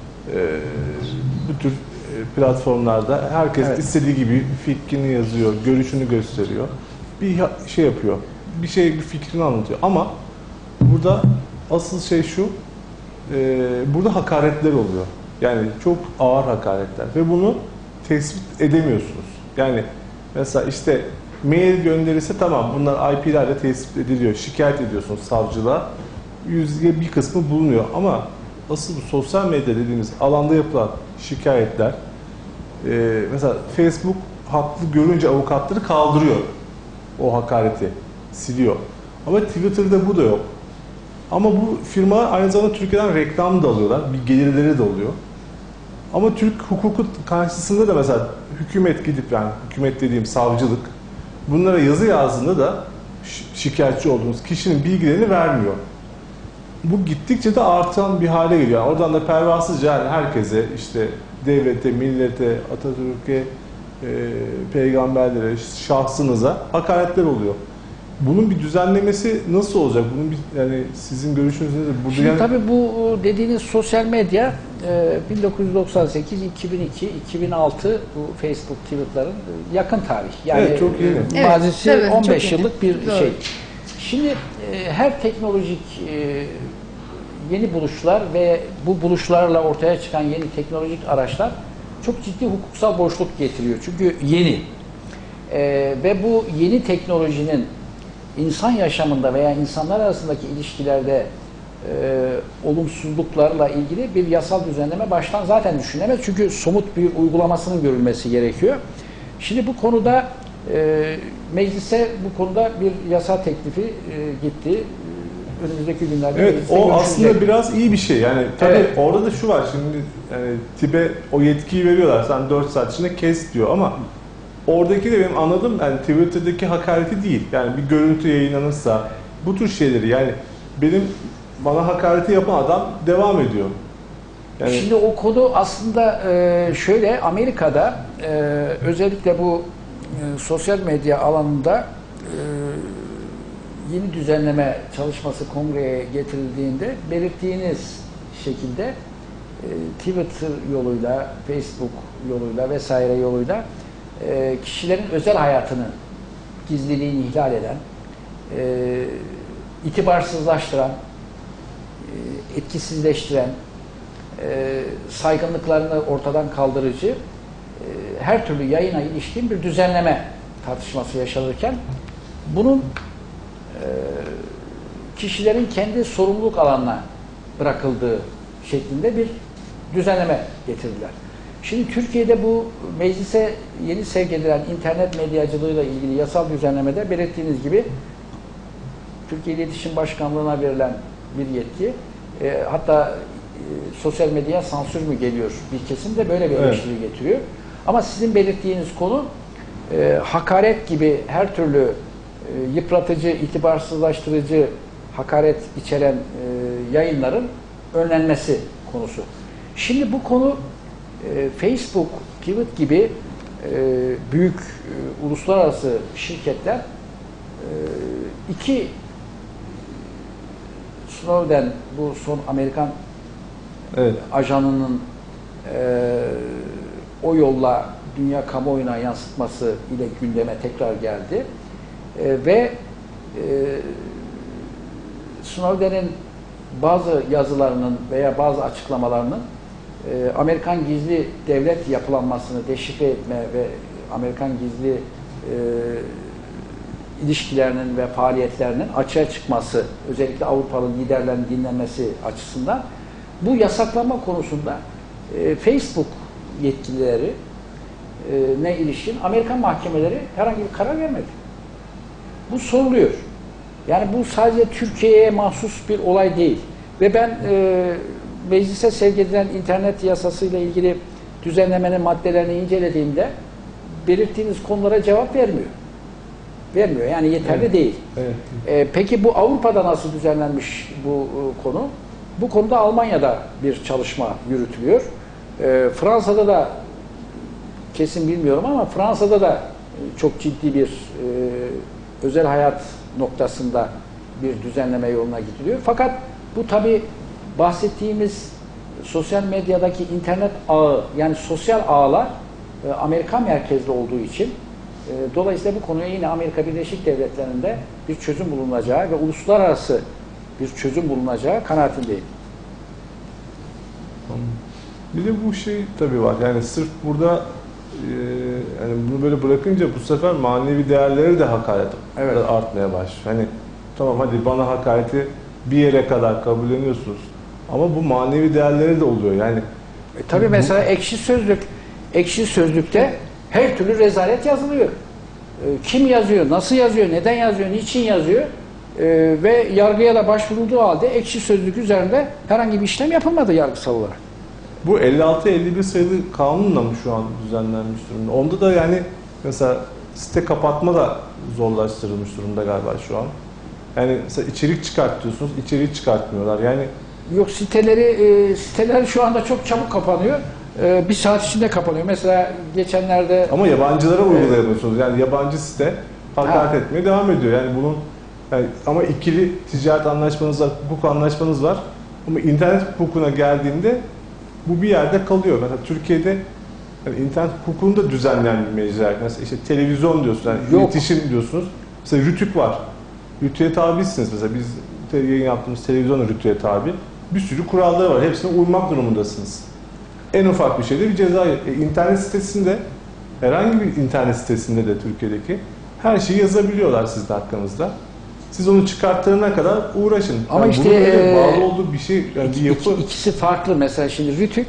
bu tür platformlarda herkes istediği gibi fikrini yazıyor, görüşünü gösteriyor. Bir şey yapıyor. Bir fikrini anlatıyor. Ama burada asıl şey şu, burada hakaretler oluyor. Yani çok ağır hakaretler ve bunu tespit edemiyorsunuz. Yani mesela işte mail gönderirse tamam bunlar IP'lerle tespit ediliyor. Şikayet ediyorsunuz savcılığa. Yüzde bir kısmı bulunuyor ama asıl bu sosyal medya dediğimiz alanda yapılan şikayetler mesela Facebook haklı görünce avukatları kaldırıyor. O hakareti siliyor. Ama Twitter'da bu da yok. Ama bu firmalar aynı zamanda Türkiye'den reklam da alıyorlar. Bir gelirleri de oluyor. Ama Türk hukuku karşısında da mesela hükümet gidip yani hükümet dediğim savcılık bunlara yazı yazdığında da şikayetçi olduğunuz kişinin bilgilerini vermiyor. Bu gittikçe de artan bir hale geliyor. Yani oradan da pervasızca yani herkese işte devlete, millete, Atatürk'e, peygamberlere, şahsınıza hakaretler oluyor. Bunun bir düzenlemesi nasıl olacak? Bunun bir, yani sizin görüşünüz nedir? Şimdi yani... tabii bu dediğiniz sosyal medya 1998, 2002, 2006 bu Facebook, Twitter'ların yakın tarih. Yani evet, çok yeni. Mazisi evet, 15 yıllık bir doğru. şey. Şimdi her teknolojik yeni buluşlar ve bu buluşlarla ortaya çıkan yeni teknolojik araçlar çok ciddi hukuksal boşluk getiriyor. Çünkü yeni. Ve bu yeni teknolojinin insan yaşamında veya insanlar arasındaki ilişkilerde olumsuzluklarla ilgili bir yasal düzenleme baştan zaten düşünülemez. Çünkü somut bir uygulamasının görülmesi gerekiyor. Şimdi bu konuda meclise bu konuda bir yasa teklifi gitti. Önümüzdeki günlerde evet, o aslında biraz iyi bir şey. Yani tabii orada da şu var şimdi yani TİB'e o yetkiyi veriyorlar. Sen 4 saat içinde kes diyor ama oradaki de benim anladığım yani Twitter'daki hakareti değil. Yani bir görüntü yayınlanırsa bu tür şeyleri yani bana hakareti yapan adam devam ediyor. Yani şimdi o konu aslında şöyle Amerika'da özellikle bu sosyal medya alanında yeni düzenleme çalışması kongreye getirildiğinde belirttiğiniz şekilde Twitter yoluyla, Facebook yoluyla vesaire yoluyla kişilerin özel hayatını gizliliğini ihlal eden, itibarsızlaştıran, etkisizleştiren, saygınlıklarını ortadan kaldırıcı her türlü yayına ilişkin bir düzenleme tartışması yaşanırken bunun kişilerin kendi sorumluluk alanına bırakıldığı şeklinde bir düzenleme getirdiler. Şimdi Türkiye'de bu meclise yeni sevk edilen internet medyacılığıyla ilgili yasal düzenlemede belirttiğiniz gibi Türkiye İletişim Başkanlığı'na verilen bir yetki, hatta sosyal medyaya sansür mü geliyor? Bir kesim de böyle bir eleştiri getiriyor. Ama sizin belirttiğiniz konu hakaret gibi her türlü yıpratıcı, itibarsızlaştırıcı, hakaret içeren yayınların önlenmesi konusu. Şimdi bu konu Facebook, Pivot gibi büyük uluslararası şirketler iki Snowden, bu son Amerikan ajanının o yolla dünya kamuoyuna yansıtması ile gündeme tekrar geldi. Ve Snowden'in bazı yazılarının veya bazı açıklamalarının Amerikan gizli devlet yapılanmasını deşifre etme ve Amerikan gizli ilişkilerinin ve faaliyetlerinin açığa çıkması, özellikle Avrupalı liderlerin dinlenmesi açısından bu yasaklama konusunda Facebook yetkilileri ne ilişkin Amerikan mahkemeleri herhangi bir karar vermedi. Bu soruluyor. Yani bu sadece Türkiye'ye mahsus bir olay değil. Ve ben meclise sevk edilen internet yasasıyla ilgili düzenlemenin maddelerini incelediğimde belirttiğiniz konulara cevap vermiyor. Vermiyor. Yani yeterli değil. Evet. Peki bu Avrupa'da nasıl düzenlenmiş bu konu? Bu konuda Almanya'da bir çalışma yürütülüyor. Fransa'da da kesin bilmiyorum ama Fransa'da da çok ciddi bir özel hayat noktasında bir düzenleme yoluna gidiliyor. Fakat bu tabi bahsettiğimiz sosyal medyadaki internet ağı, yani sosyal ağlar Amerika merkezli olduğu için dolayısıyla bu konuya yine Amerika Birleşik Devletleri'nde bir çözüm bulunacağı ve uluslararası bir çözüm bulunacağı kanaatindeyim. Bir de bu şey tabii var. Yani sırf burada yani bunu böyle bırakınca bu sefer manevi değerleri de hakaret artmaya başlıyor. Hani tamam hadi bana hakareti bir yere kadar kabulleniyorsunuz. Ama bu manevi değerleri de oluyor. Yani tabii mesela Ekşi Sözlük'te her türlü rezalet yazılıyor. Kim yazıyor, nasıl yazıyor, neden yazıyor, niçin yazıyor ve yargıya da başvurulduğu halde Ekşi Sözlük üzerinde herhangi bir işlem yapılmadı yargısal olarak. Bu 56-51 sayılı kanunla mı şu an düzenlenmiş durumda? Onda da yani mesela site kapatma da zorlaştırılmış durumda galiba şu an. Yani mesela içerik çıkartıyorsunuz, içeriği çıkartmıyorlar. Yani yok, siteler şu anda çok çabuk kapanıyor. Bir saat içinde kapanıyor. Mesela geçenlerde... Ama yabancılara uygulayamıyorsunuz. Yani yabancı site hakaret etmeye devam ediyor. Yani bunun ama ikili ticaret anlaşmanız var, hukuk anlaşmanız var. Ama internet hukukuna geldiğinde bu bir yerde kalıyor. Mesela Türkiye'de yani internet hukukunu da düzenleyen bir mecra. Mesela işte televizyon diyorsunuz, yani iletişim diyorsunuz. Mesela Rütük var. Rütü'ye tabisiniz mesela. Biz yayın yaptığımız televizyon Rütü'ye tabi. Bir sürü kuralları var. Hepsine uymak durumundasınız. En ufak bir şeyde bir ceza. İnternet sitesinde, herhangi bir internet sitesinde de Türkiye'deki her şeyi yazabiliyorlar sizin hakkınızda. Siz onu çıkarttığına kadar uğraşın. Ama yani işte bağlı olduğu bir şey, yani bir yapı. İkisi farklı. Mesela şimdi Rütük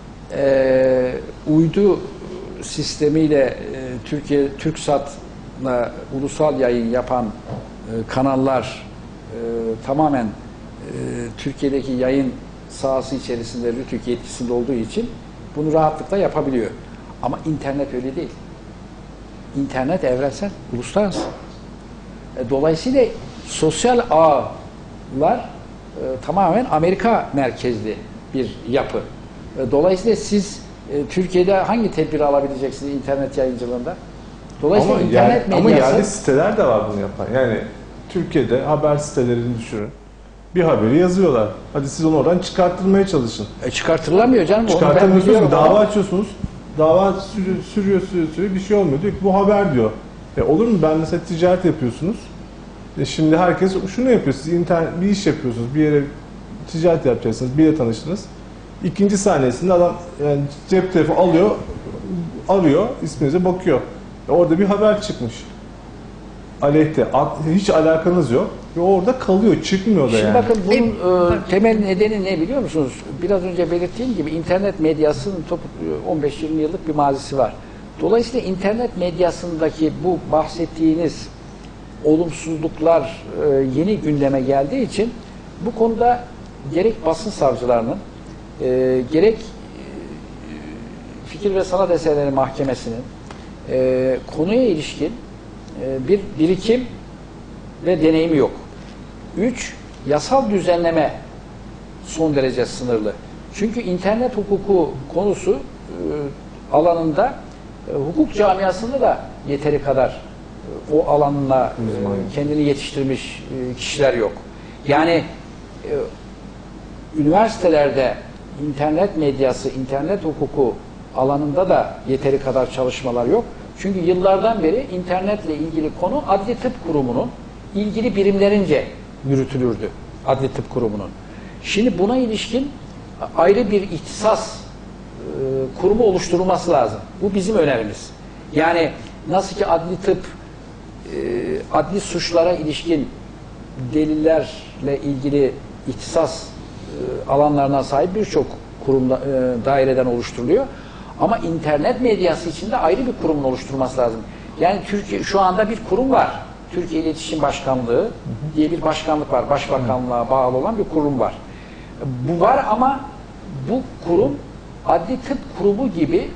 uydu sistemiyle TürkSat'la ulusal yayın yapan kanallar tamamen Türkiye'deki yayın sahası içerisinde Rütük yetkisinde olduğu için bunu rahatlıkla yapabiliyor. Ama internet öyle değil. İnternet evrensel, uluslararası. Dolayısıyla sosyal ağlar tamamen Amerika merkezli bir yapı. Dolayısıyla siz Türkiye'de hangi tedbiri alabileceksiniz internet yayıncılığında? Dolayısıyla ama internet medyası... Ama yerli siteler de var bunu yapan. Yani Türkiye'de haber sitelerini düşünün. Bir haberi yazıyorlar. Hadi siz onu oradan çıkarttırmaya çalışın. Çıkartırılamıyor canım. Çıkartamıyorsunuz, dava açıyorsunuz. Dava sürüyor, bir şey olmuyor. Diyor ki bu haber diyor. Olur mu? Ben mesela ticaret yapıyorsunuz. Şimdi herkes şunu yapıyor. Siz internet bir iş yapıyorsunuz. Bir yere ticaret yapacaksınız. Biriyle tanıştınız. İkinci saniyesinde adam yani cep telefonu alıyor, arıyor, isminize bakıyor. Orada bir haber çıkmış. Aleyhte. Hiç alakanız yok. Ve orada kalıyor, çıkmıyor da Şimdi yani. bakın bunun temel nedeni ne biliyor musunuz? Biraz önce belirttiğim gibi internet medyasının 15-20 yıllık bir mazisi var. Dolayısıyla internet medyasındaki bu bahsettiğiniz olumsuzluklar yeni gündeme geldiği için bu konuda gerek basın savcılarının gerek Fikir ve Sanat Eserleri Mahkemesi'nin konuya ilişkin bir birikim ve deneyimi yok. 3. Yasal düzenleme son derece sınırlı. Çünkü internet hukuku konusu alanında hukuk camiasında da yeteri kadar o alanla kendini yetiştirmiş kişiler yok. Yani üniversitelerde internet medyası, internet hukuku alanında da yeteri kadar çalışmalar yok. Çünkü yıllardan beri internetle ilgili konu Adli Tıp Kurumu'nun ilgili birimlerince yürütülürdü. Adli Tıp Kurumu'nun. Şimdi buna ilişkin ayrı bir ihtisas kurumu oluşturulması lazım. Bu bizim önerimiz. Yani nasıl ki adli tıp adli suçlara ilişkin delillerle ilgili ihtisas alanlarına sahip birçok kurumda, daireden oluşturuluyor. Ama internet medyası için de ayrı bir kurumun oluşturulması lazım. Yani Türkiye şu anda bir kurum var. Türkiye İletişim Başkanlığı diye bir başkanlık var. Başbakanlığa bağlı olan bir kurum var. Bu var ama bu kurum Adli Tıp Kurumu gibi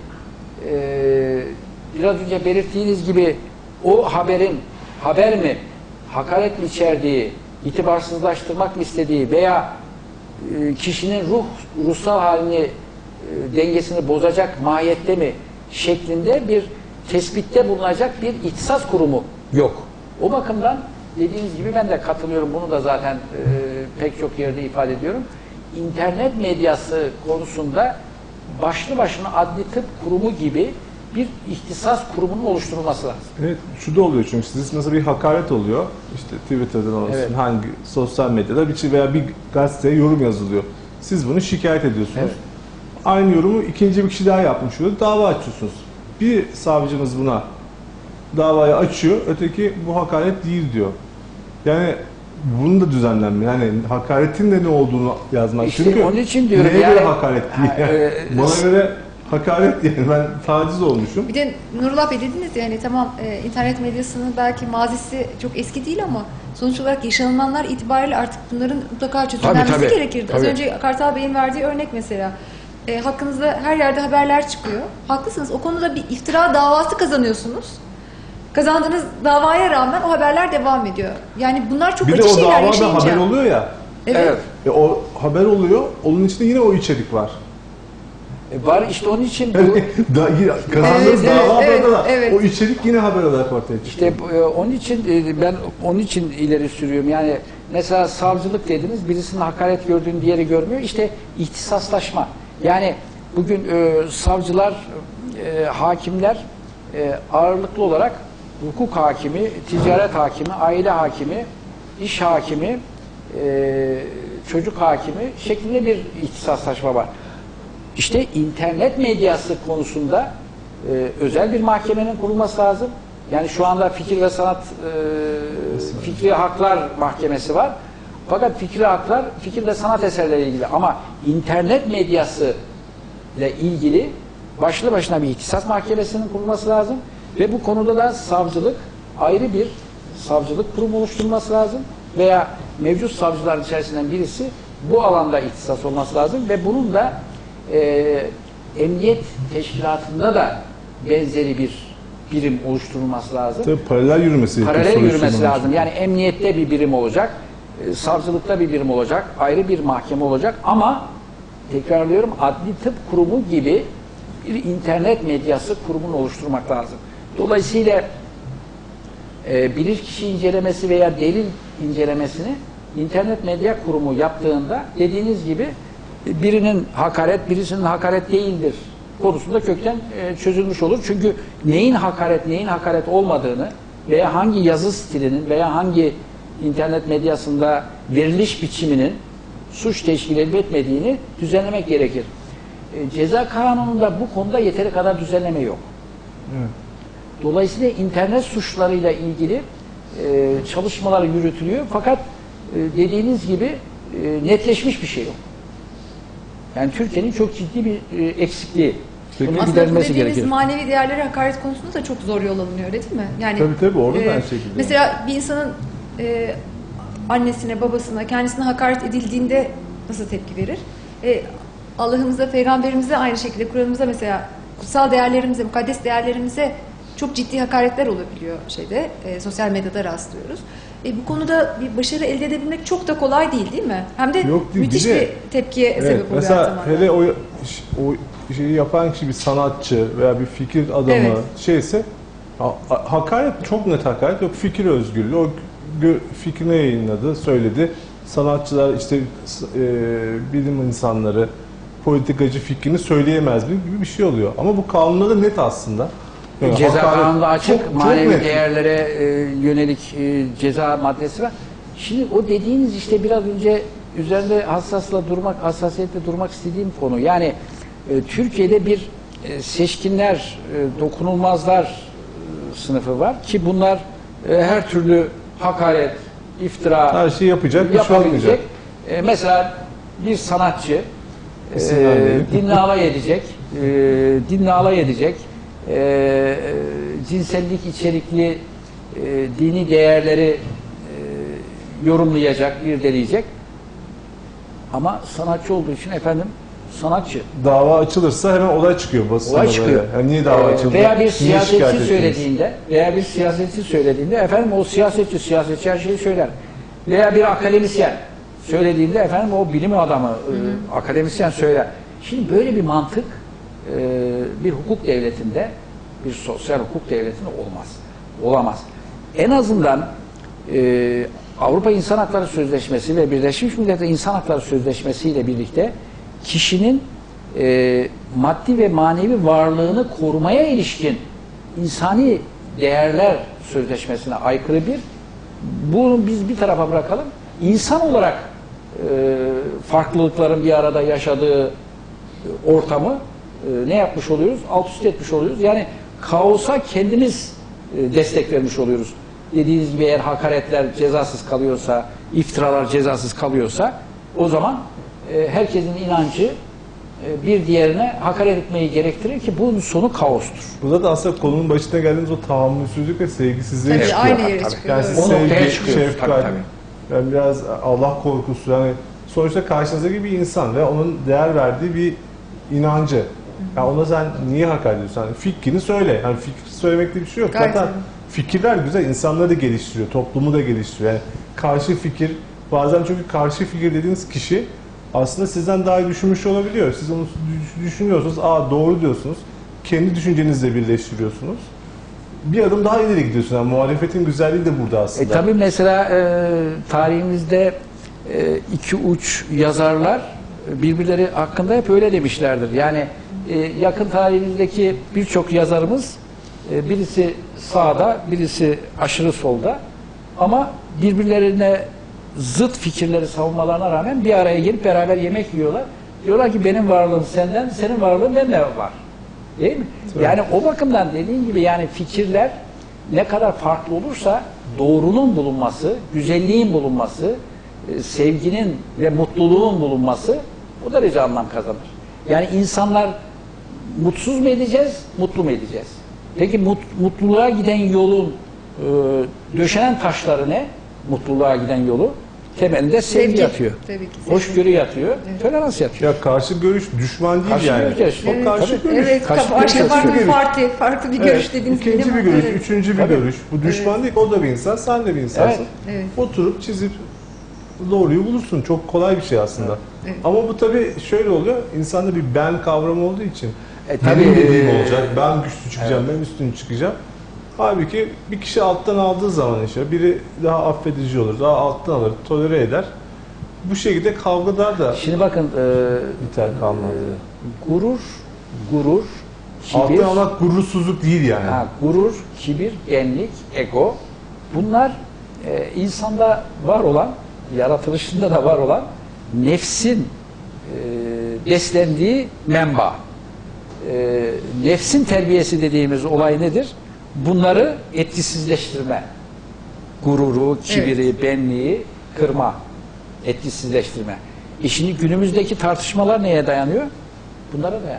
biraz önce belirttiğiniz gibi o haberin haber mi, hakaret mi içerdiği, itibarsızlaştırmak mı istediği veya kişinin ruhsal halini dengesini bozacak mahiyette mi şeklinde bir tespitte bulunacak bir ihtisas kurumu yok. O bakımdan dediğiniz gibi ben de katılıyorum. Bunu da zaten pek çok yerde ifade ediyorum. İnternet medyası konusunda başlı başına Adli Tıp Kurumu gibi bir ihtisas kurumunun oluşturulması lazım. Evet, şu da oluyor çünkü siz nasıl bir hakaret oluyor, işte Twitter'dan olsun, evet, hangi sosyal medyada veya bir gazeteye yorum yazılıyor. Siz bunu şikayet ediyorsunuz. Evet. Aynı yorumu ikinci bir kişi daha yapmış oluyor, dava açıyorsunuz. Bir savcımız buna davayı açıyor, öteki bu hakaret değil diyor. Yani bunun da düzenlenme. Yani hakaretin de ne olduğunu yazmak. İşte çünkü onun için diyorum neye yani, göre hakaret değil? Bana göre hakaret yani ben taciz olmuşum. Bir de Nurullah Bey dediniz ya hani tamam internet medyasının belki mazisi çok eski değil ama sonuç olarak yaşanılanlar itibariyle artık bunların mutlaka çözümlenmesi Tabii. gerekirdi. Az önce Kartal Bey'in verdiği örnek mesela. Hakkınızda her yerde haberler çıkıyor. Haklısınız. O konuda bir iftira davası kazanıyorsunuz. Kazandığınız davaya rağmen o haberler devam ediyor. Yani bunlar çok Bir de acı o şeyler davada yaşayınca. haber oluyor ya. Evet. O haber oluyor. Onun içinde yine o içerik var. Var işte onun için bu, Kazandığınız davada da evet. o içerik yine haber olarak ortaya çıkıyor. İşte onun için ben onun için ileri sürüyorum. Yani mesela savcılık dediniz, birisinin hakaret gördüğünü diğeri görmüyor. İşte ihtisaslaşma. Yani bugün savcılar, hakimler ağırlıklı olarak hukuk hakimi, ticaret hakimi, aile hakimi, iş hakimi, çocuk hakimi şeklinde bir ihtisaslaşma var. İşte internet medyası konusunda özel bir mahkemenin kurulması lazım. Yani şu anda Fikir ve Sanat Fikri Haklar Mahkemesi var. Fakat fikri haklar, fikir ve sanat eserleriyle ilgili ama internet medyası ile ilgili başlı başına bir ihtisas mahkemesinin kurulması lazım ve bu konuda da savcılık ayrı bir savcılık kurumu oluşturulması lazım veya mevcut savcılar içerisinden birisi bu alanda ihtisas olması lazım ve bunun da emniyet teşkilatında da benzeri bir birim oluşturulması lazım. Tabii paralel yürümesi. Paralel yürümesi lazım. Yani emniyette bir birim olacak, savcılıkta bir birim olacak, ayrı bir mahkeme olacak ama tekrarlıyorum Adli Tıp Kurumu gibi bir internet medyası kurumunu oluşturmak lazım. Dolayısıyla bilirkişi incelemesi veya delil incelemesini internet medya kurumu yaptığında dediğiniz gibi birinin hakaret, birisinin hakaret değildir konusunda kökten çözülmüş olur. Çünkü neyin hakaret olmadığını veya hangi yazı stilinin veya hangi internet medyasında veriliş biçiminin suç teşkil etmediğini düzenlemek gerekir. Ceza kanununda bu konuda yeteri kadar düzenleme yok. Evet. Dolayısıyla internet suçlarıyla ilgili çalışmalar yürütülüyor. Fakat dediğiniz gibi netleşmiş bir şey yok. Yani Türkiye'nin çok ciddi bir eksikliği. Bunun Aslında bu giderilmesi dediğimiz gerekir. manevi değerlere hakaret konusunda da çok zor yol alınıyor öyle değil mi? Yani, Tabii orada da aynı şekilde. Mesela bir insanın annesine, babasına, kendisine hakaret edildiğinde nasıl tepki verir? Allah'ımıza, peygamberimize, aynı şekilde Kur'an'ımıza, mesela kutsal değerlerimize, mukaddes değerlerimize çok ciddi hakaretler olabiliyor sosyal medyada rastlıyoruz. Bu konuda bir başarı elde edebilmek çok da kolay değil mi? Hem de Yok, değil. müthiş bir tepkiye sebep oluyor mesela her zaman. hele o şeyi yapan kişi bir sanatçı veya bir fikir adamı Evet. şeyse hakaret, çok net hakaret yok. Fikir özgürlüğü, o fikrini yayınladı, söyledi. Sanatçılar işte bilim insanları, politikacı fikrini söyleyemez gibi bir şey oluyor. Ama bu kanunda da net aslında. Yani Ceza hakaret kanununda açık, çok manevi net. değerlere yönelik ceza maddesi var. Şimdi o dediğiniz işte biraz önce üzerinde hassasiyetle durmak istediğim konu. Yani Türkiye'de bir seçkinler, dokunulmazlar sınıfı var ki bunlar her türlü hakaret, iftira Her şeyi yapacak, bir şey yapabilecek. olmayacak. Mesela bir sanatçı İsimlendirelim. dinle alay edecek, cinsellik içerikli dini değerleri yorumlayacak, irdeleyecek. Ama sanatçı olduğu için sanatçı. Dava açılırsa hemen olay çıkıyor basında. Olay çıkıyor. Böyle. Yani niye dava açıldı? Veya bir Niye şikayet siyasetçi ettiniz? söylediğinde o siyasetçi her şeyi söyler. Veya bir akademisyen söylediğinde o bilim adamı, akademisyen söyler. Şimdi böyle bir mantık bir hukuk devletinde, bir sosyal hukuk devletinde olamaz. En azından Avrupa İnsan Hakları Sözleşmesi ve Birleşmiş Milletler İnsan Hakları Sözleşmesi ile birlikte kişinin maddi ve manevi varlığını korumaya ilişkin insani değerler sözleşmesine aykırı bunu biz bir tarafa bırakalım. İnsan olarak farklılıkların bir arada yaşadığı ortamı ne yapmış oluyoruz? Alt üst etmiş oluyoruz. Yani kaosa kendimiz destek vermiş oluyoruz. Dediğiniz gibi eğer hakaretler cezasız kalıyorsa, iftiralar cezasız kalıyorsa o zaman herkesin inancı bir diğerine hakaret etmeyi gerektirir ki bunun sonu kaostur. Burada da aslında konunun başına geldiğimiz o tahammülsüzlük ve sevgisizliğe Tabii, çıkıyor. aynı yere çıkıyor. Yani Evet. siz O noktaya sevgi, çıkıyoruz. şefkat, Tabii. yani biraz Allah korkusu, yani sonuçta karşınızdaki bir insan ve onun değer verdiği bir inancı. Yani ona sen niye hakaret ediyorsun? Yani fikrini söyle. Yani fikri söylemekte bir şey yok. Gayet Zaten öyle. fikirler güzel, insanları da geliştiriyor, toplumu da geliştiriyor. Yani karşı fikir, bazen çünkü karşı fikir dediğiniz kişi aslında sizden daha iyi düşünmüş olabiliyor. Siz onu düşünüyorsunuz, doğru diyorsunuz. Kendi düşüncenizle birleştiriyorsunuz. Bir adım daha ileri gidiyorsun. Yani muhalefetin güzelliği de burada aslında. Tabii mesela tarihimizde iki uç yazarlar birbirleri hakkında hep öyle demişlerdir. Yani yakın tarihimizdeki birçok yazarımız birisi sağda, birisi aşırı solda ama birbirlerine zıt fikirleri savunmalarına rağmen bir araya gelip beraber yemek yiyorlar. Diyorlar ki benim varlığım senden, senin varlığın bende var. Değil mi? Tabii. Yani o bakımdan dediğin gibi yani fikirler ne kadar farklı olursa doğrunun bulunması, güzelliğin bulunması, sevginin ve mutluluğun bulunması o derece anlam kazanır. Yani insanlar mutsuz mu edeceğiz, mutlu mu edeceğiz? Peki mutluluğa giden yolun döşenen taşları ne? Mutluluğa giden yolu temelinde sevgi yatıyor. Tabii ki. Hoşgörü yatıyor, tolerans yatıyor. Ya karşı görüş düşman değil Karşı yani. görüş, O evet, karşı tabii. görüş. Evet, Karşı başka görüş farklı bir yatıyor. parti, farklı bir görüş dediğiniz gibi İkinci değil bir mi? görüş, Evet. üçüncü bir Tabii. görüş. Bu düşman değil, o da bir insan, sen de bir insansın. Evet. Oturup çizip doğruyu bulursun. Çok kolay bir şey aslında. Evet. Ama bu tabii şöyle oluyor, insanda bir ben kavramı olduğu için Tabii, benim dediğim olacak, ben güçlü çıkacağım, ben üstün çıkacağım. Halbuki bir kişi alttan aldığı zaman işte biri daha affedici olur, daha alttan alır, tolere eder. Bu şekilde kavgalar da Şimdi bakın biter kalmaz. gurur, kibir, Alttan almak gurursuzluk değil yani. gurur, kibir, benlik, ego bunlar insanda var olan, yaratılışında da var olan nefsin beslendiği menba. Nefsin terbiyesi dediğimiz olay nedir? Bunları etkisizleştirme. Gururu, kibiri, benliği kırma, etkisizleştirme. Şimdi günümüzdeki tartışmalar neye dayanıyor? Bunlara dayanıyor.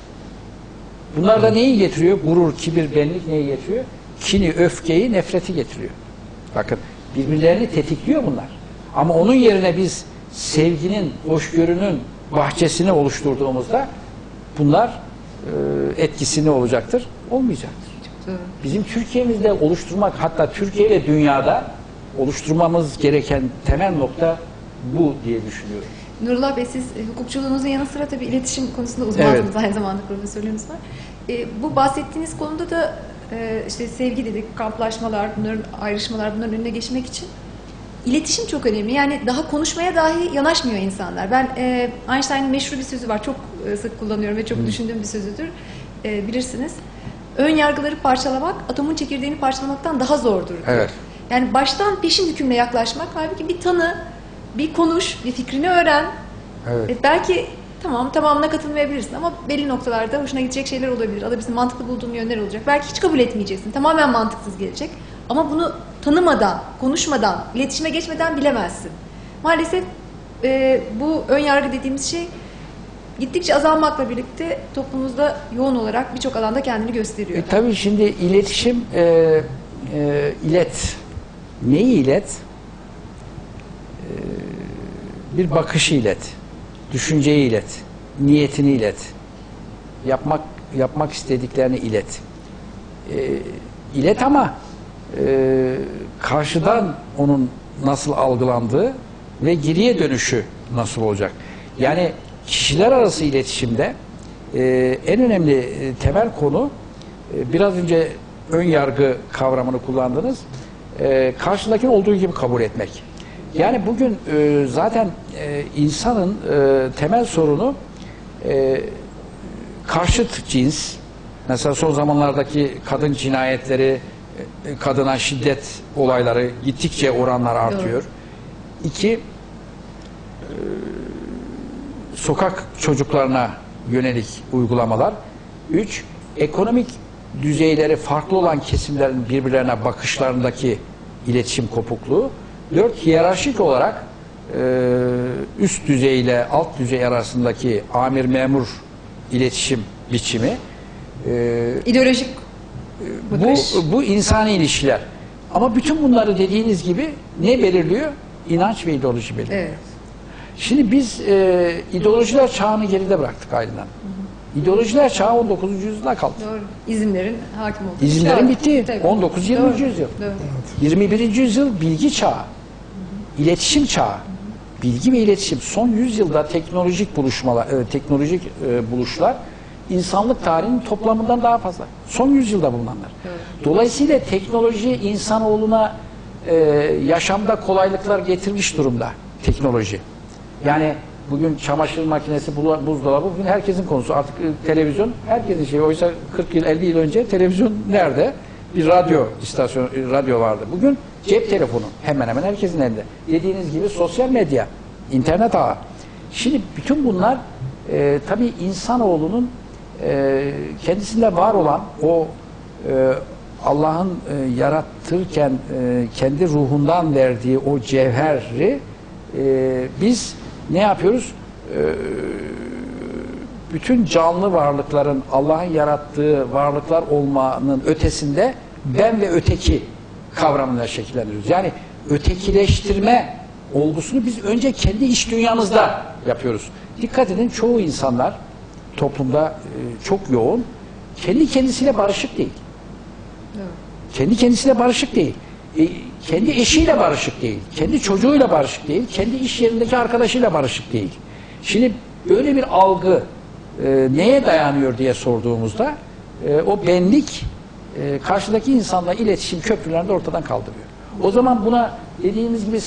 Bunlar da neyi getiriyor? Gurur, kibir, benlik neyi getiriyor? Kini, öfkeyi, nefreti getiriyor. Bakın birbirlerini tetikliyor bunlar. Ama onun yerine biz sevginin, hoşgörünün, bahçesini oluşturduğumuzda bunlar etkisi ne olacaktır? Olmayacaktır. Doğru. Bizim Türkiye'mizde oluşturmak, hatta Türkiye ile dünyada oluşturmamız gereken temel nokta bu diye düşünüyorum. Nurullah Bey, siz hukukçuluğunuzun yanı sıra tabii iletişim konusunda uzmansınız, Evet. aynı zamanda profesörlüğünüz var. Bu bahsettiğiniz konuda da işte sevgi dedik, kamplaşmalar, bunların ayrışmalar, bunların önüne geçmek için iletişim çok önemli. Yani daha konuşmaya dahi yanaşmıyor insanlar. Ben Einstein'ın meşhur bir sözü var, çok sık kullanıyorum ve çok düşündüğüm bir sözüdür. Bilirsiniz. Ön yargıları parçalamak, atomun çekirdeğini parçalamaktan daha zordur diyor. Evet. Yani baştan peşin hükümle yaklaşmak, halbuki bir tanı, bir konuş, bir fikrini öğren. Evet. Belki tamamına katılmayabilirsin ama belli noktalarda hoşuna gidecek şeyler olabilir. Alabilirsin, mantıklı bulduğun yönler olacak. Belki hiç kabul etmeyeceksin. Tamamen mantıksız gelecek. Ama bunu tanımadan, konuşmadan, iletişime geçmeden bilemezsin. Maalesef bu ön yargı dediğimiz şey gittikçe azalmakla birlikte toplumumuzda yoğun olarak birçok alanda kendini gösteriyor. Tabii şimdi iletişim, ilet. Neyi ilet? Bir bakışı ilet. Düşünceyi ilet. Niyetini ilet. Yapmak istediklerini ilet. İlet ama karşıdan onun nasıl algılandığı ve geriye dönüşü nasıl olacak? Yani kişiler arası iletişimde en önemli temel konu, biraz önce ön yargı kavramını kullandınız, karşıdakini olduğu gibi kabul etmek. Yani bugün zaten insanın temel sorunu karşıt cins, mesela son zamanlardaki kadın cinayetleri, kadına şiddet olayları gittikçe oranlar artıyor. Doğru. 2, sokak çocuklarına yönelik uygulamalar. 3, ekonomik düzeyleri farklı olan kesimlerin birbirlerine bakışlarındaki iletişim kopukluğu. 4, hiyerarşik olarak üst düzey ile alt düzey arasındaki amir-memur iletişim biçimi. İdeolojik bakış. Bu insani ilişkiler. Ama bütün bunları dediğiniz gibi ne belirliyor? İnanç ve ideoloji belirliyor. Evet. Şimdi biz ideolojiler çağını geride bıraktık aydından. İdeolojiler çağı 19. yüzyılda kaldı. Doğru. İzimlerin hakim olduğu. İzimlerin çağ. bitti. Tabii. 19-20. Doğru. yüzyıl. Doğru. 21. yüzyıl bilgi çağı. İletişim çağı. Bilgi ve iletişim. Son yüzyılda teknolojik buluşlar insanlık tarihinin toplamından daha fazla. Son yüzyılda bulunanlar. Dolayısıyla teknoloji insanoğluna yaşamda kolaylıklar getirmiş durumda. Teknoloji. Yani bugün çamaşır makinesi, buzdolabı bugün herkesin konusu. Artık televizyon herkesin şeyi. Oysa 40 yıl, 50 yıl önce televizyon nerede? Bir radyo vardı. Bugün cep telefonu hemen hemen herkesin elinde. Dediğiniz gibi sosyal medya, internet ağı. Şimdi bütün bunlar tabii insanoğlunun kendisinde var olan o Allah'ın yaratırken kendi ruhundan verdiği o cevheri biz ne yapıyoruz? Bütün canlı varlıkların Allah'ın yarattığı varlıklar olmanın ötesinde ben ve öteki kavramına şekillendiriyoruz. Yani ötekileştirme olgusunu biz önce kendi iç dünyamızda yapıyoruz. Dikkat edin, çoğu insanlar toplumda çok yoğun, kendi kendisiyle barışık değil. Evet. Kendi kendisiyle barışık değil. Kendi eşiyle barışık değil. Kendi çocuğuyla barışık değil. Kendi iş yerindeki arkadaşıyla barışık değil. Şimdi böyle bir algı neye dayanıyor diye sorduğumuzda o benlik karşıdaki insanla iletişim köprülerini de ortadan kaldırıyor. O zaman buna dediğimiz gibi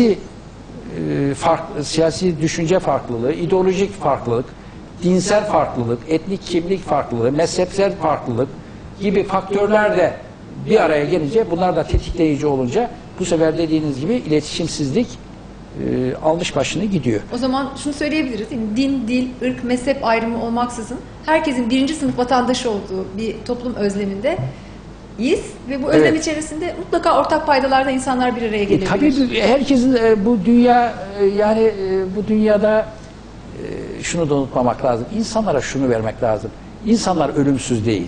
siyasi düşünce farklılığı, ideolojik farklılık, dinsel farklılık, etnik kimlik farklılığı, mezhepsel farklılık gibi faktörler de bir araya gelince, bunlar da tetikleyici olunca bu sefer dediğiniz gibi iletişimsizlik almış başını gidiyor. O zaman şunu söyleyebiliriz değil mi? Din, dil, ırk, mezhep ayrımı olmaksızın herkesin birinci sınıf vatandaşı olduğu bir toplum özleminde iz ve bu özlem içerisinde mutlaka ortak paydalarda insanlar bir araya gelebilir. Tabii herkesin bu dünya bu dünyada şunu da unutmamak lazım. İnsanlara şunu vermek lazım. İnsanlar ölümsüz değil.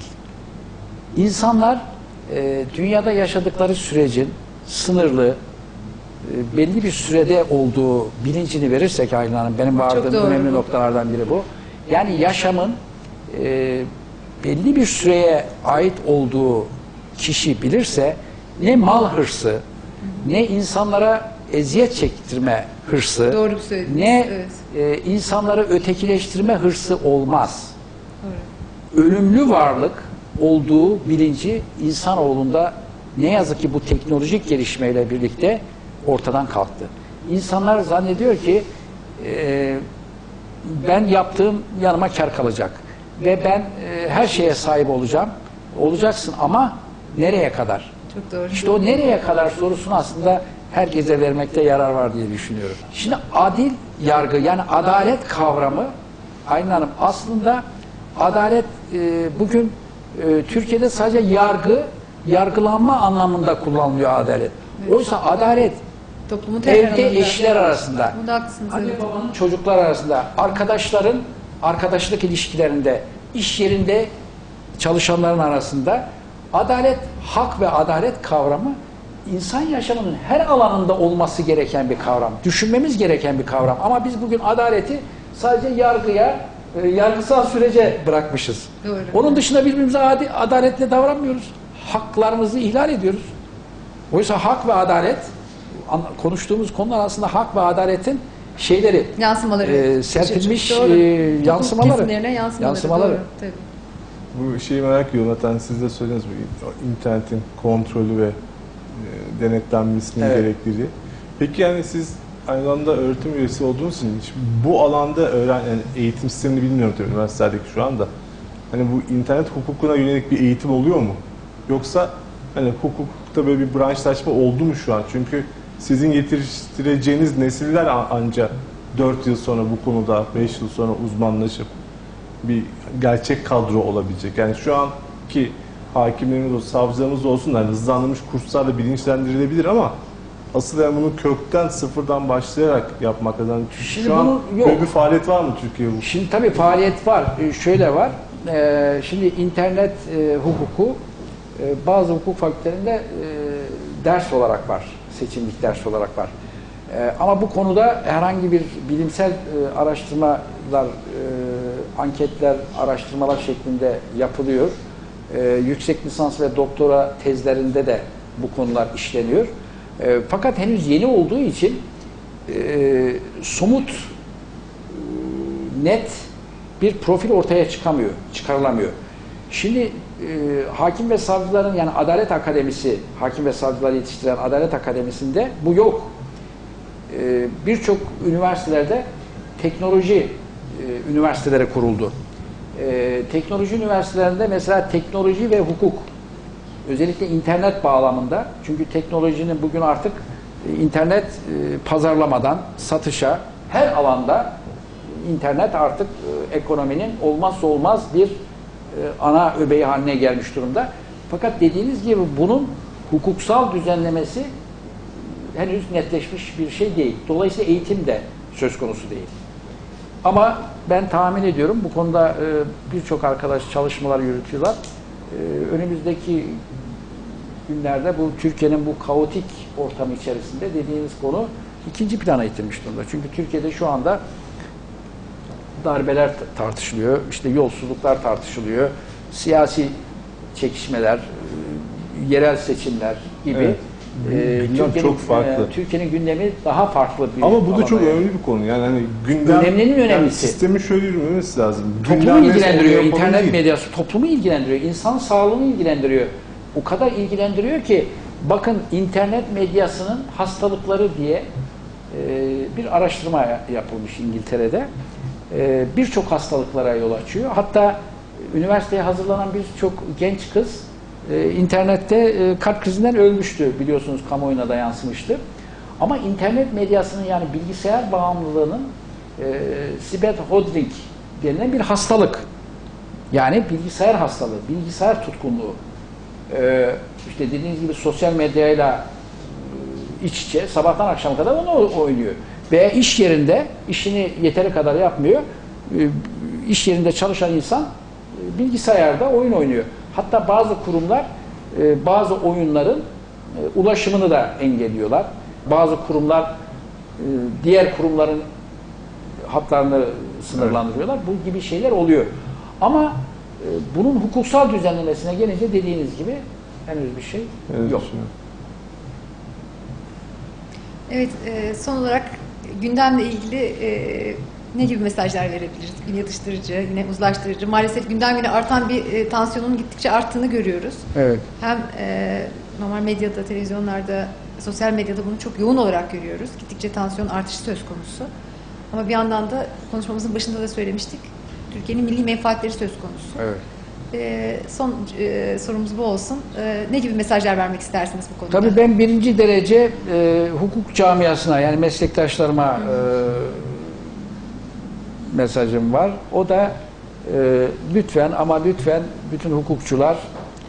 İnsanlar dünyada yaşadıkları sürecin sınırlı belli bir sürede olduğu bilincini verirsek Aylin Hanım, benim vardığım doğru önemli bu. noktalardan biri bu. Yani yaşamın belli bir süreye ait olduğu kişi bilirse ne mal hırsı, ne insanlara eziyet çektirme hırsı, Doğru söylediniz, ne evet. insanları ötekileştirme hırsı olmaz. Doğru. Ölümlü varlık olduğu bilinci insanoğlunda ne yazık ki bu teknolojik gelişmeyle birlikte ortadan kalktı. İnsanlar zannediyor ki ben yaptığım yanıma kar kalacak ve ben her şeye sahip olacağım. Olacaksın ama nereye kadar? Çok doğru. İşte o nereye kadar sorusunu aslında herkese vermekte yarar var diye düşünüyorum. Şimdi adil yargı, yani adalet kavramı, Aylin Hanım, aslında adalet bugün Türkiye'de sadece yargılanma anlamında kullanılıyor adalet. Evet. Oysa adalet Toplumun her evde alanında. eşler arasında, Bunda haklısınız. anne Evet. babanın çocuklar arasında, arkadaşların arkadaşlık ilişkilerinde, iş yerinde çalışanların arasında adalet, hak ve adalet kavramı insan yaşamının her alanında olması gereken bir kavram. Düşünmemiz gereken bir kavram. Ama biz bugün adaleti sadece yargıya, yargısal sürece bırakmışız. Doğru. Onun dışında birbirimize adaletle davranmıyoruz. Haklarımızı ihlal ediyoruz. Oysa hak ve adalet, konuştuğumuz konular aslında hak ve adaletin şeyleri, Yansımaları. serpilmiş Doğru. yansımaları. Kesimlerine yansımaları. Doğru. Tabii. Bu şeyi merak ediyorum. Zaten siz de söylediniz, bu internetin kontrolü ve denetlenmesinin Evet. gerekliliği. Peki yani siz aynı anda öğretim üyesi olduğunuz için hiç bu alanda yani eğitim sistemini bilmiyorum tabii üniversitedeki şu anda. Hani bu internet hukukuna yönelik bir eğitim oluyor mu? Yoksa hani hukukta böyle bir branşlaşma oldu mu şu an? Çünkü sizin yetiştireceğiniz nesiller anca 4 yıl sonra bu konuda, 5 yıl sonra uzmanlaşıp bir gerçek kadro olabilecek. Yani şu anki hakimlerimiz olsun, savcılarımız olsun da hızlandırılmış kurslarla bilinçlendirilebilir ama asıl yani bunu kökten, sıfırdan başlayarak yapmak lazım. Şimdi Şu an bunu yok. böyle bir faaliyet var mı Türkiye'de? Şimdi tabii faaliyet var. Şöyle var. Şimdi internet hukuku bazı hukuk fakültelerinde ders olarak var. Seçimlik ders olarak var. Ama bu konuda herhangi bir bilimsel araştırmalar, anketler, araştırmalar şeklinde yapılıyor. Yüksek lisans ve doktora tezlerinde de bu konular işleniyor. Fakat henüz yeni olduğu için somut, net bir profil ortaya çıkarılamıyor. Şimdi hakim ve savcıların, yani Adalet Akademisi, hakim ve savcıları yetiştiren Adalet Akademisi'nde bu yok. Birçok üniversitelerde teknoloji üniversiteleri kuruldu. Teknoloji üniversitelerinde mesela teknoloji ve hukuk, özellikle internet bağlamında, çünkü teknolojinin bugün artık internet pazarlamadan satışa, her alanda internet artık ekonominin olmazsa olmaz bir ana öbeği haline gelmiş durumda. Fakat dediğiniz gibi bunun hukuksal düzenlemesi henüz netleşmiş bir şey değil. Dolayısıyla eğitim de söz konusu değil. Ama ben tahmin ediyorum, bu konuda birçok arkadaş çalışmalar yürütüyorlar. Önümüzdeki günlerde bu Türkiye'nin bu kaotik ortamı içerisinde dediğiniz konu ikinci plana itilmiş durumda. Çünkü Türkiye'de şu anda darbeler tartışılıyor, işte yolsuzluklar tartışılıyor, siyasi çekişmeler, yerel seçimler gibi. Evet. Gündem çok farklı. Türkiye'nin gündemi daha farklı bir Ama bu da çok alana. önemli bir konu. Yani hani gündem, Önemlinin yani önemlisi. sistemi şöyle yürümemesi lazım. Toplumu Gündem ilgilendiriyor, mesela onu internet yapalım değil. medyası toplumu ilgilendiriyor, insan sağlığını ilgilendiriyor. O kadar ilgilendiriyor ki, bakın internet medyasının hastalıkları diye bir araştırma yapılmış İngiltere'de. Birçok hastalıklara yol açıyor. Hatta üniversiteye hazırlanan birçok genç kız internette kalp krizinden ölmüştü, biliyorsunuz, kamuoyuna da yansımıştı. Ama internet medyasının, yani bilgisayar bağımlılığının Sibet-Hodgkin denilen bir hastalık. Yani bilgisayar hastalığı, bilgisayar tutkunluğu. İşte dediğiniz gibi sosyal medyayla iç içe sabahtan akşama kadar onu oynuyor. Veya iş yerinde işini yeteri kadar yapmıyor. İş yerinde çalışan insan bilgisayarda oyun oynuyor. Hatta bazı kurumlar bazı oyunların ulaşımını da engelliyorlar. Bazı kurumlar diğer kurumların haklarını sınırlandırıyorlar. Bu gibi şeyler oluyor. Ama bunun hukuksal düzenlemesine gelince dediğiniz gibi henüz bir şey yok. Evet, son olarak gündemle ilgili ne gibi mesajlar verebiliriz? Yine yatıştırıcı, yine uzlaştırıcı. Maalesef günden güne artan bir tansiyonun gittikçe arttığını görüyoruz. Evet. Hem normal medyada, televizyonlarda, sosyal medyada bunu çok yoğun olarak görüyoruz. Gittikçe tansiyon artışı söz konusu. Ama bir yandan da konuşmamızın başında da söylemiştik. Türkiye'nin milli menfaatleri söz konusu. Evet. Son sorumuz bu olsun. Ne gibi mesajlar vermek istersiniz bu konuda? Tabii ben birinci derece hukuk camiasına, yani meslektaşlarıma mesajım var. O da lütfen ama lütfen bütün hukukçular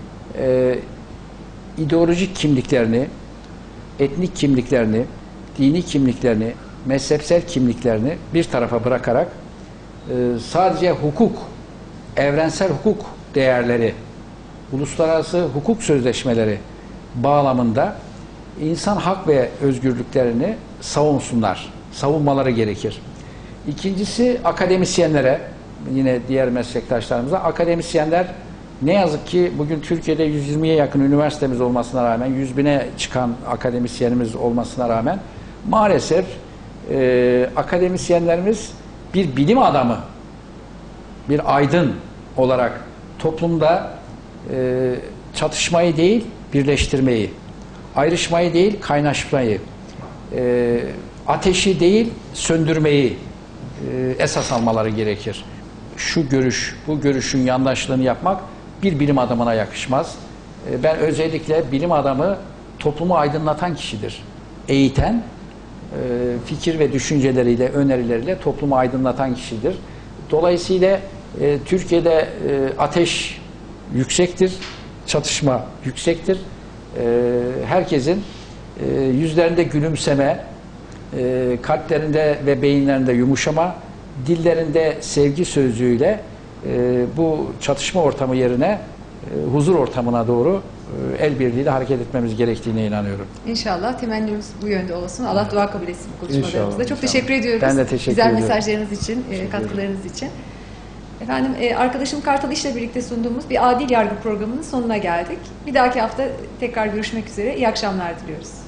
ideolojik kimliklerini, etnik kimliklerini, dini kimliklerini, mezhepsel kimliklerini bir tarafa bırakarak sadece hukuk, evrensel hukuk değerleri, uluslararası hukuk sözleşmeleri bağlamında insan hak ve özgürlüklerini savunsunlar. Savunmaları gerekir. İkincisi akademisyenlere, yine diğer meslektaşlarımıza, akademisyenler ne yazık ki bugün Türkiye'de 120'ye yakın üniversitemiz olmasına rağmen, 100.000'e çıkan akademisyenimiz olmasına rağmen maalesef akademisyenlerimiz bir bilim adamı, bir aydın olarak toplumda çatışmayı değil, birleştirmeyi, ayrışmayı değil, kaynaşmayı, ateşi değil, söndürmeyi esas almaları gerekir. Şu görüş, bu görüşün yandaşlığını yapmak bir bilim adamına yakışmaz. Ben özellikle bilim adamı toplumu aydınlatan kişidir. Eğiten, fikir ve düşünceleriyle, önerileriyle toplumu aydınlatan kişidir. Dolayısıyla Türkiye'de ateş yüksektir, çatışma yüksektir. Herkesin yüzlerinde gülümseme, kalplerinde ve beyinlerinde yumuşama, dillerinde sevgi sözcüğüyle bu çatışma ortamı yerine huzur ortamına doğru el birliğiyle hareket etmemiz gerektiğine inanıyorum. İnşallah temennimiz bu yönde olsun. Allah dua kabul etsin bu konuşmalarımızda. Çok teşekkür ediyoruz. Ben de teşekkür Güzel ediyorum. mesajlarınız için, katkılarınız için. Efendim, arkadaşım Kartal İş'le birlikte sunduğumuz bir adil yargı programının sonuna geldik. Bir dahaki hafta tekrar görüşmek üzere. İyi akşamlar diliyoruz.